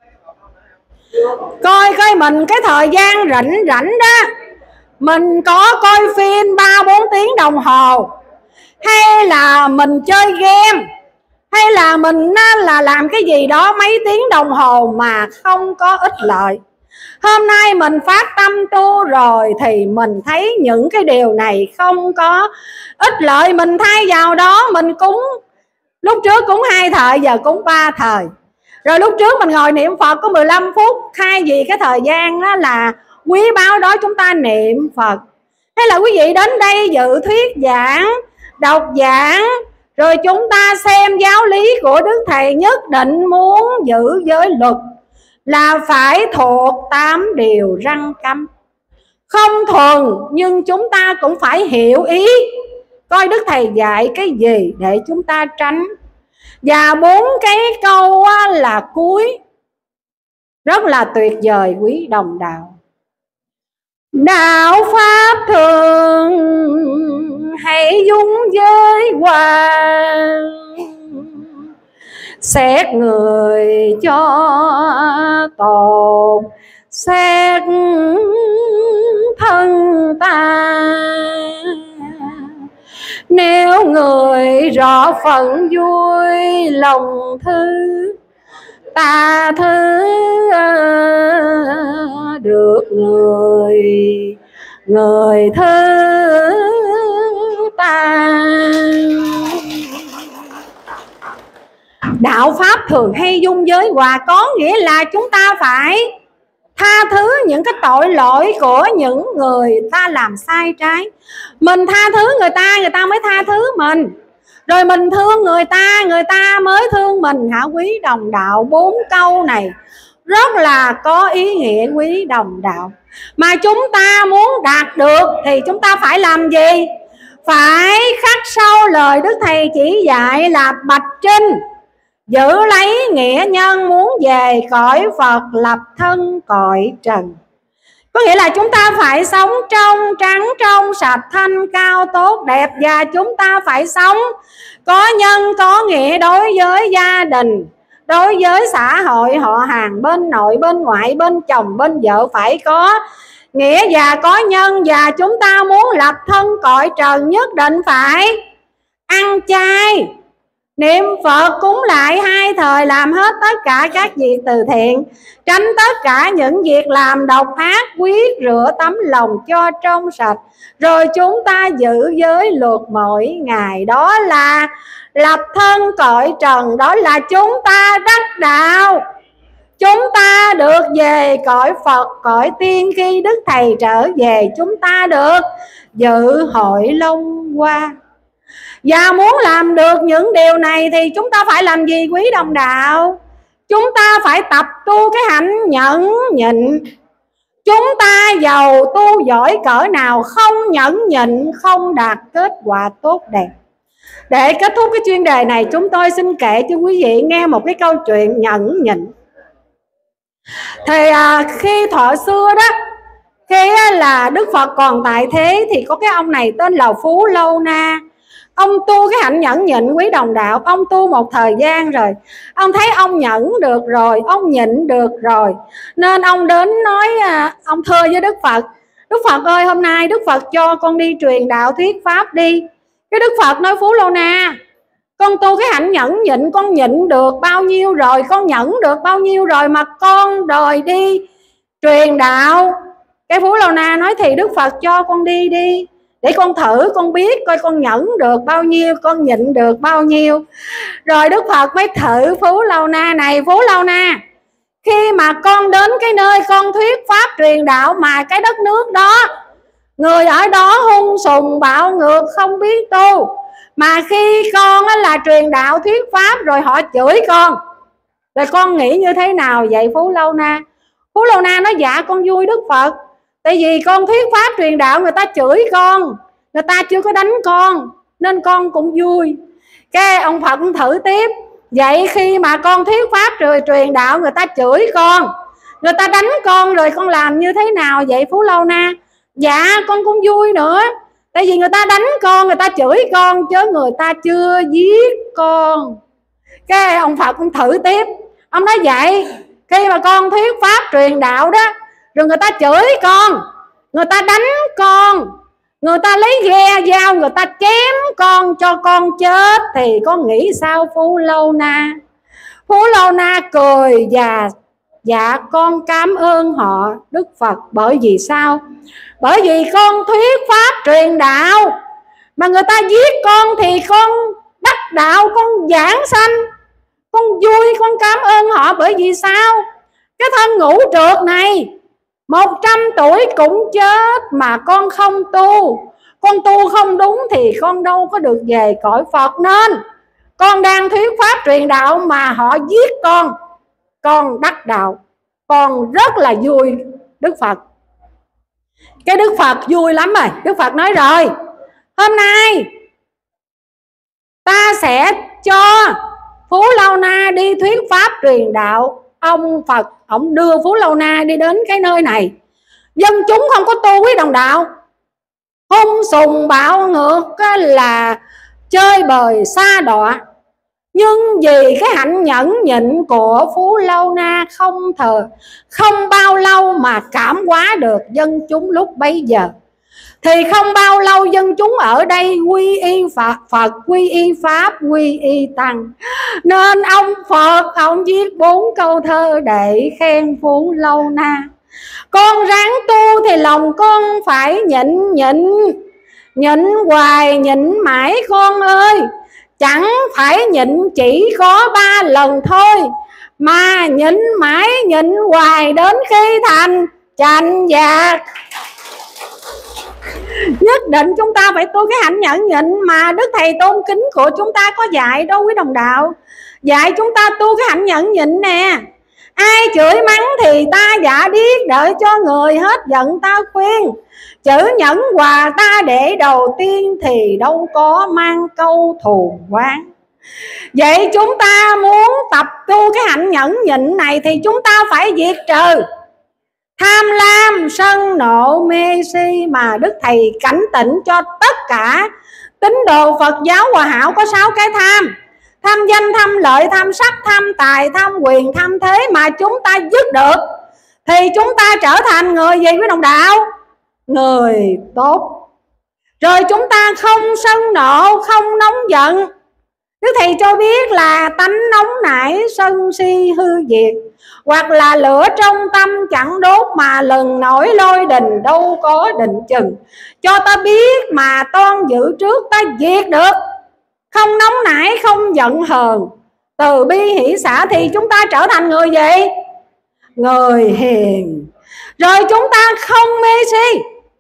S2: mình cái thời gian rảnh đó, mình có coi phim 3-4 tiếng đồng hồ, hay là mình chơi game, hay là mình là làm cái gì đó mấy tiếng đồng hồ mà không có ích lợi. Hôm nay mình phát tâm tu rồi thì mình thấy những cái điều này không có ích lợi, mình thay vào đó mình cúng. Lúc trước cúng 2 thời, giờ cúng 3 thời. Rồi lúc trước mình ngồi niệm Phật có 15 phút, khai gì cái thời gian đó là quý báu đó chúng ta niệm Phật. Hay là quý vị đến đây dự thuyết giảng, đọc giảng, rồi chúng ta xem giáo lý của Đức Thầy, nhất định muốn giữ giới luật là phải thuộc 8 điều răn cấm. Không thuần nhưng chúng ta cũng phải hiểu ý, coi Đức Thầy dạy cái gì để chúng ta tránh. Và 4 cái câu là cuối rất là tuyệt vời quý đồng đạo. Đạo pháp thường hãy dung giới hoàng, xét người cho tồn, xét thân ta. Nếu người rõ phận vui lòng thư, ta thứ được người, người thứ ta. Đạo pháp thường hay dung giới hòa có nghĩa là chúng ta phải tha thứ những cái tội lỗi của những người ta làm sai trái. Mình tha thứ người ta mới tha thứ mình. Rồi mình thương người ta mới thương mình hả quý đồng đạo. 4 câu này rất là có ý nghĩa quý đồng đạo. Mà chúng ta muốn đạt được thì chúng ta phải làm gì? Phải khắc sâu lời Đức Thầy chỉ dạy là bạch trinh, giữ lấy nghĩa nhân muốn về cõi Phật, lập thân cõi trần. Có nghĩa là chúng ta phải sống trong trắng, trong sạch, thanh cao, tốt, đẹp. Và chúng ta phải sống có nhân, có nghĩa đối với gia đình, đối với xã hội, họ hàng, bên nội, bên ngoại, bên chồng, bên vợ. Phải có nghĩa và có nhân. Và chúng ta muốn lập thân cõi trần nhất định phải ăn chay, niệm Phật, cúng lại 2 thời, làm hết tất cả các việc từ thiện, tránh tất cả những việc làm độc ác, quyết rửa tấm lòng cho trong sạch. Rồi chúng ta giữ giới luật mỗi ngày. Đó là lập thân cõi trần, đó là chúng ta đắc đạo. Chúng ta được về cõi Phật, cõi tiên. Khi Đức Thầy trở về, chúng ta được dự hội Long Hoa. Và muốn làm được những điều này thì chúng ta phải làm gì quý đồng đạo? Chúng ta phải tập tu cái hạnh nhẫn nhịn. Chúng ta giàu tu giỏi cỡ nào, không nhẫn nhịn không đạt kết quả tốt đẹp. Để kết thúc cái chuyên đề này, chúng tôi xin kể cho quý vị nghe một cái câu chuyện nhẫn nhịn. Thì khi thuở xưa đó, khi là Đức Phật còn tại thế, thì có cái ông này tên là Phú Lâu Na. Ông tu cái hạnh nhẫn nhịn quý đồng đạo. Ông tu một thời gian rồi, ông thấy ông nhẫn được rồi, ông nhịn được rồi, nên ông đến nói, ông thưa với Đức Phật: Đức Phật ơi, hôm nay Đức Phật cho con đi truyền đạo thuyết pháp đi. Cái Đức Phật nói: Phú Lâu Na, con tu cái hạnh nhẫn nhịn, con nhịn được bao nhiêu rồi, con nhẫn được bao nhiêu rồi mà con đòi đi truyền đạo. Cái Phú Lâu Na nói: thì Đức Phật cho con đi đi, để con thử, con biết coi con nhẫn được bao nhiêu, con nhịn được bao nhiêu. Rồi Đức Phật mới thử Phú Lâu Na này: Phú Lâu Na, khi mà con đến cái nơi con thuyết pháp truyền đạo mà cái đất nước đó người ở đó hung sùng bạo ngược, không biết tu, mà khi con là truyền đạo thuyết pháp rồi họ chửi con, rồi con nghĩ như thế nào vậy Phú Lâu Na? Phú Lâu Na nói: dạ con vui Đức Phật, tại vì con thuyết pháp truyền đạo người ta chửi con, người ta chưa có đánh con, nên con cũng vui. Cái ông Phật thử tiếp: vậy khi mà con thuyết pháp rồi truyền đạo người ta chửi con, người ta đánh con, rồi con làm như thế nào vậy Phú Lâu Na? Dạ con cũng vui nữa, tại vì người ta đánh con, người ta chửi con, chứ người ta chưa giết con. Cái ông Phật cũng thử tiếp, ông nói: vậy khi mà con thuyết pháp truyền đạo đó, rồi người ta chửi con, người ta đánh con, người ta lấy ghe dao người ta chém con cho con chết, thì con nghĩ sao Phú Lâu Na? Phú Lâu Na cười và: dạ con cảm ơn họ Đức Phật. Bởi vì sao? Bởi vì con thuyết pháp truyền đạo mà người ta giết con thì con đắc đạo, con giảng sanh. Con vui, con cảm ơn họ, bởi vì sao? Cái thân ngũ trượt này 100 tuổi cũng chết mà con không tu. Con tu không đúng thì con đâu có được về cõi Phật. Nên con đang thuyết pháp truyền đạo mà họ giết con đắc đạo, con rất là vui. Đức Phật, cái Đức Phật vui lắm rồi. Đức Phật nói rồi, hôm nay ta sẽ cho Phú Lâu Na đi thuyết pháp truyền đạo. Ông Phật ông đưa Phú Lâu Na đi đến cái nơi này. Dân chúng không có tu quý đồng đạo, hung sùng bạo ngược là chơi bời sa đọa. Nhưng vì cái hạnh nhẫn nhịn của Phú Lâu Na không bao lâu mà cảm hóa được dân chúng lúc bấy giờ, thì không bao lâu dân chúng ở đây quy y Phật, quy y Pháp, quy y Tăng. Nên ông Phật ông viết 4 câu thơ để khen Phú Lâu Na. Con ráng tu thì lòng con phải nhịn hoài, nhịn mãi con ơi. Chẳng phải nhịn chỉ có 3 lần thôi, mà nhịn mãi nhịn hoài đến khi thành chánh giác. Nhất định chúng ta phải tu cái hạnh nhẫn nhịn mà Đức Thầy tôn kính của chúng ta có dạy đâu quý đồng đạo. Dạy chúng ta tu cái hạnh nhẫn nhịn nè. Ai chửi mắng thì ta dạ điếc, đợi cho người hết giận ta khuyên. Chữ nhẫn hòa ta để đầu tiên thì đâu có mang câu thù oán. Vậy chúng ta muốn tập tu cái hạnh nhẫn nhịn này thì chúng ta phải diệt trừ tham lam, sân nộ, mê si mà Đức Thầy cảnh tỉnh cho tất cả tín đồ Phật giáo Hòa Hảo có 6 cái tham: tham danh, tham lợi, tham sắc, tham tài, tham quyền, tham thế. Mà chúng ta dứt được thì chúng ta trở thành người gì quý đồng đạo? Người tốt. Rồi chúng ta không sân nộ, không nóng giận. Đức Thầy cho biết là tánh nóng nảy, sân si hư diệt, hoặc là lửa trong tâm chẳng đốt mà lần nổi lôi đình đâu có định chừng. Cho ta biết mà toan giữ trước ta diệt được. Không nóng nảy, không giận hờn, từ bi hỷ xả thì chúng ta trở thành người gì? Người hiền. Rồi chúng ta không mê si,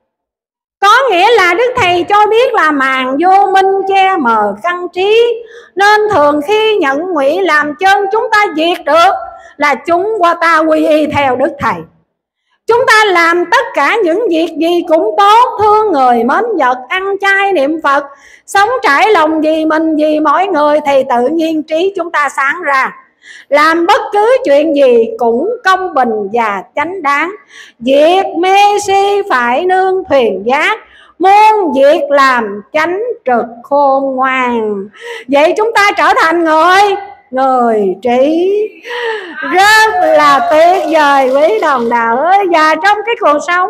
S2: có nghĩa là Đức Thầy cho biết là màn vô minh che mờ căn trí. Nên thường khi nhận ngụy làm chân chúng ta diệt được là chúng qua ta quy y theo Đức Thầy. Chúng ta làm tất cả những việc gì cũng tốt, thương người mến vật, ăn chay niệm Phật, sống trải lòng vì mình vì mọi người, thì tự nhiên trí chúng ta sáng ra. Làm bất cứ chuyện gì cũng công bình và chánh đáng. Việc mê si phải nương thuyền giác, muôn việc làm chánh trực khôn ngoan. Vậy chúng ta trở thành người trí. Rất là tuyệt vời quý đồng đạo ơi. Và trong cái cuộc sống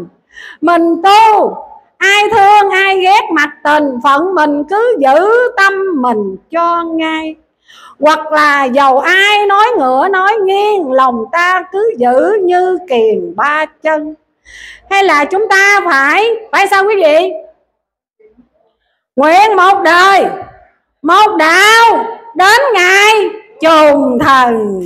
S2: mình tu, ai thương ai ghét mặc tình, phận mình cứ giữ tâm mình cho ngay. Hoặc là dầu ai nói ngựa nói nghiêng, lòng ta cứ giữ như kiềng 3 chân. Hay là chúng ta phải sao quý vị? Nguyện một đời một đạo đến ngày trùng thần.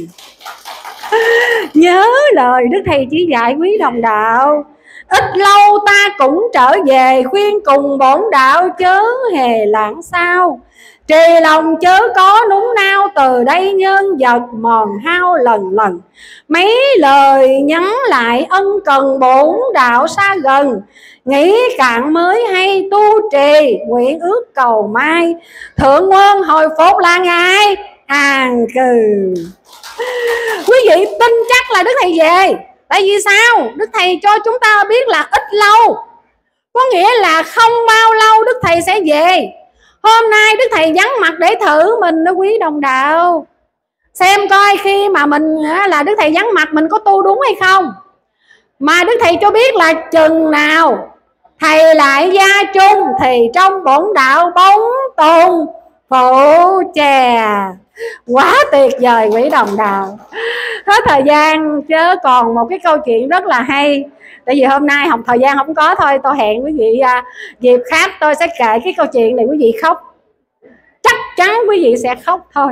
S2: Nhớ lời Đức Thầy chỉ dạy quý đồng đạo, ít lâu ta cũng trở về, khuyên cùng bổn đạo chớ hề lãng sao. Trì lòng chớ có núng nao, từ đây nhân vật mòn hao lần lần. Mấy lời nhắn lại ân cần bổn đạo xa gần, nghĩ cạn mới hay tu trì, nguyện ước cầu mai. Thượng quân hồi phục là ngài an cư. Quý vị tin chắc là Đức Thầy về. Tại vì sao? Đức Thầy cho chúng ta biết là ít lâu, có nghĩa là không bao lâu Đức Thầy sẽ về. Hôm nay Đức Thầy vắng mặt để thử mình đó quý đồng đạo. Xem coi khi mà mình là Đức Thầy vắng mặt mình có tu đúng hay không. Mà Đức Thầy cho biết là chừng nào Thầy lại gia chung thì trong bổn đạo bóng tùng phụ chè. Quá tuyệt vời quý đồng đạo. Hết thời gian chứ còn một cái câu chuyện rất là hay. Tại vì hôm nay học thời gian không có thôi, tôi hẹn quý vị dịp khác tôi sẽ kể cái câu chuyện này quý vị khóc. Chắc chắn quý vị sẽ khóc thôi.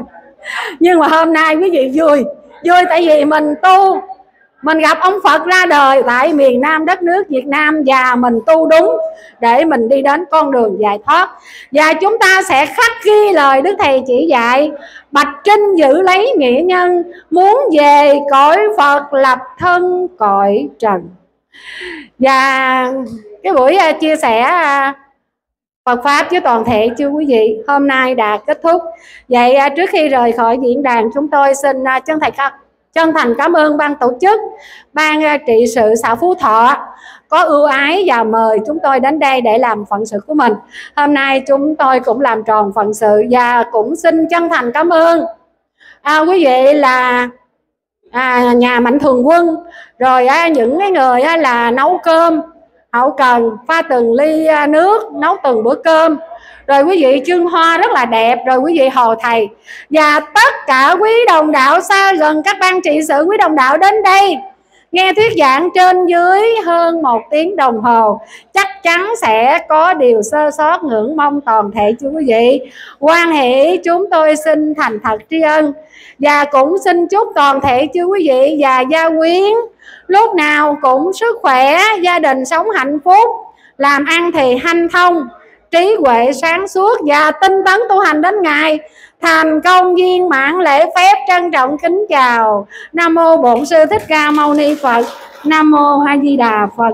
S2: Nhưng mà hôm nay quý vị vui tại vì mình tu, mình gặp ông Phật ra đời tại miền Nam đất nước Việt Nam, và mình tu đúng để mình đi đến con đường giải thoát. Và chúng ta sẽ khắc ghi lời Đức Thầy chỉ dạy: bạch trinh giữ lấy nghĩa nhân, muốn về cõi Phật lập thân cõi trần. Và cái buổi chia sẻ Phật Pháp với toàn thể chư quý vị hôm nay đã kết thúc. Vậy trước khi rời khỏi diễn đàn, chúng tôi xin chân thành cảm ơn ban tổ chức, ban trị sự xã Phú Thọ có ưu ái và mời chúng tôi đến đây để làm phận sự của mình. Hôm nay chúng tôi cũng làm tròn phận sự, và cũng xin chân thành cảm ơn quý vị là nhà mạnh thường quân, rồi những cái người là nấu cơm, hậu cần, pha từng ly nước, nấu từng bữa cơm, rồi quý vị trưng hoa rất là đẹp, rồi quý vị hồ thầy, và tất cả quý đồng đạo xa gần, các ban trị sự, quý đồng đạo đến đây nghe thuyết giảng trên dưới hơn 1 tiếng đồng hồ, chắc chắn sẽ có điều sơ sót. Ngưỡng mong toàn thể chư quý vị hoan hỷ, chúng tôi xin thành thật tri ân, và cũng xin chúc toàn thể chư quý vị và gia quyến lúc nào cũng sức khỏe, gia đình sống hạnh phúc, làm ăn thì hanh thông, trí huệ sáng suốt, và tinh tấn tu hành đến ngày thành công viên mãn. Lễ phép trân trọng kính chào. Nam mô Bổn Sư Thích Ca Mâu Ni Phật. Nam mô A Di Đà Phật.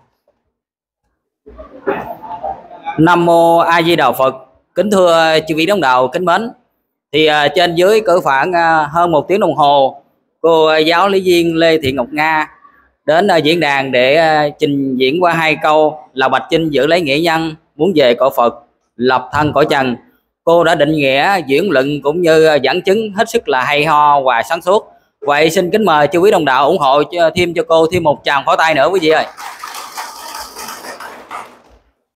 S1: Nam mô A Di Đà Phật. Kính thưa chư vị đồng đạo kính mến, thì trên dưới cỡ khoảng hơn 1 tiếng đồng hồ, cô giáo lý viên Lê Thị Ngọc Nga đến diễn đàn để trình diễn qua 2 câu là bạch trinh giữ lấy nghĩa nhân, muốn về cõi Phật lập thân cõi trần. Cô đã định nghĩa, diễn luận cũng như dẫn chứng hết sức là hay ho và sáng suốt. Vậy xin kính mời chư quý đồng đạo ủng hộ thêm cho cô thêm một tràng pháo tay nữa quý vị ơi.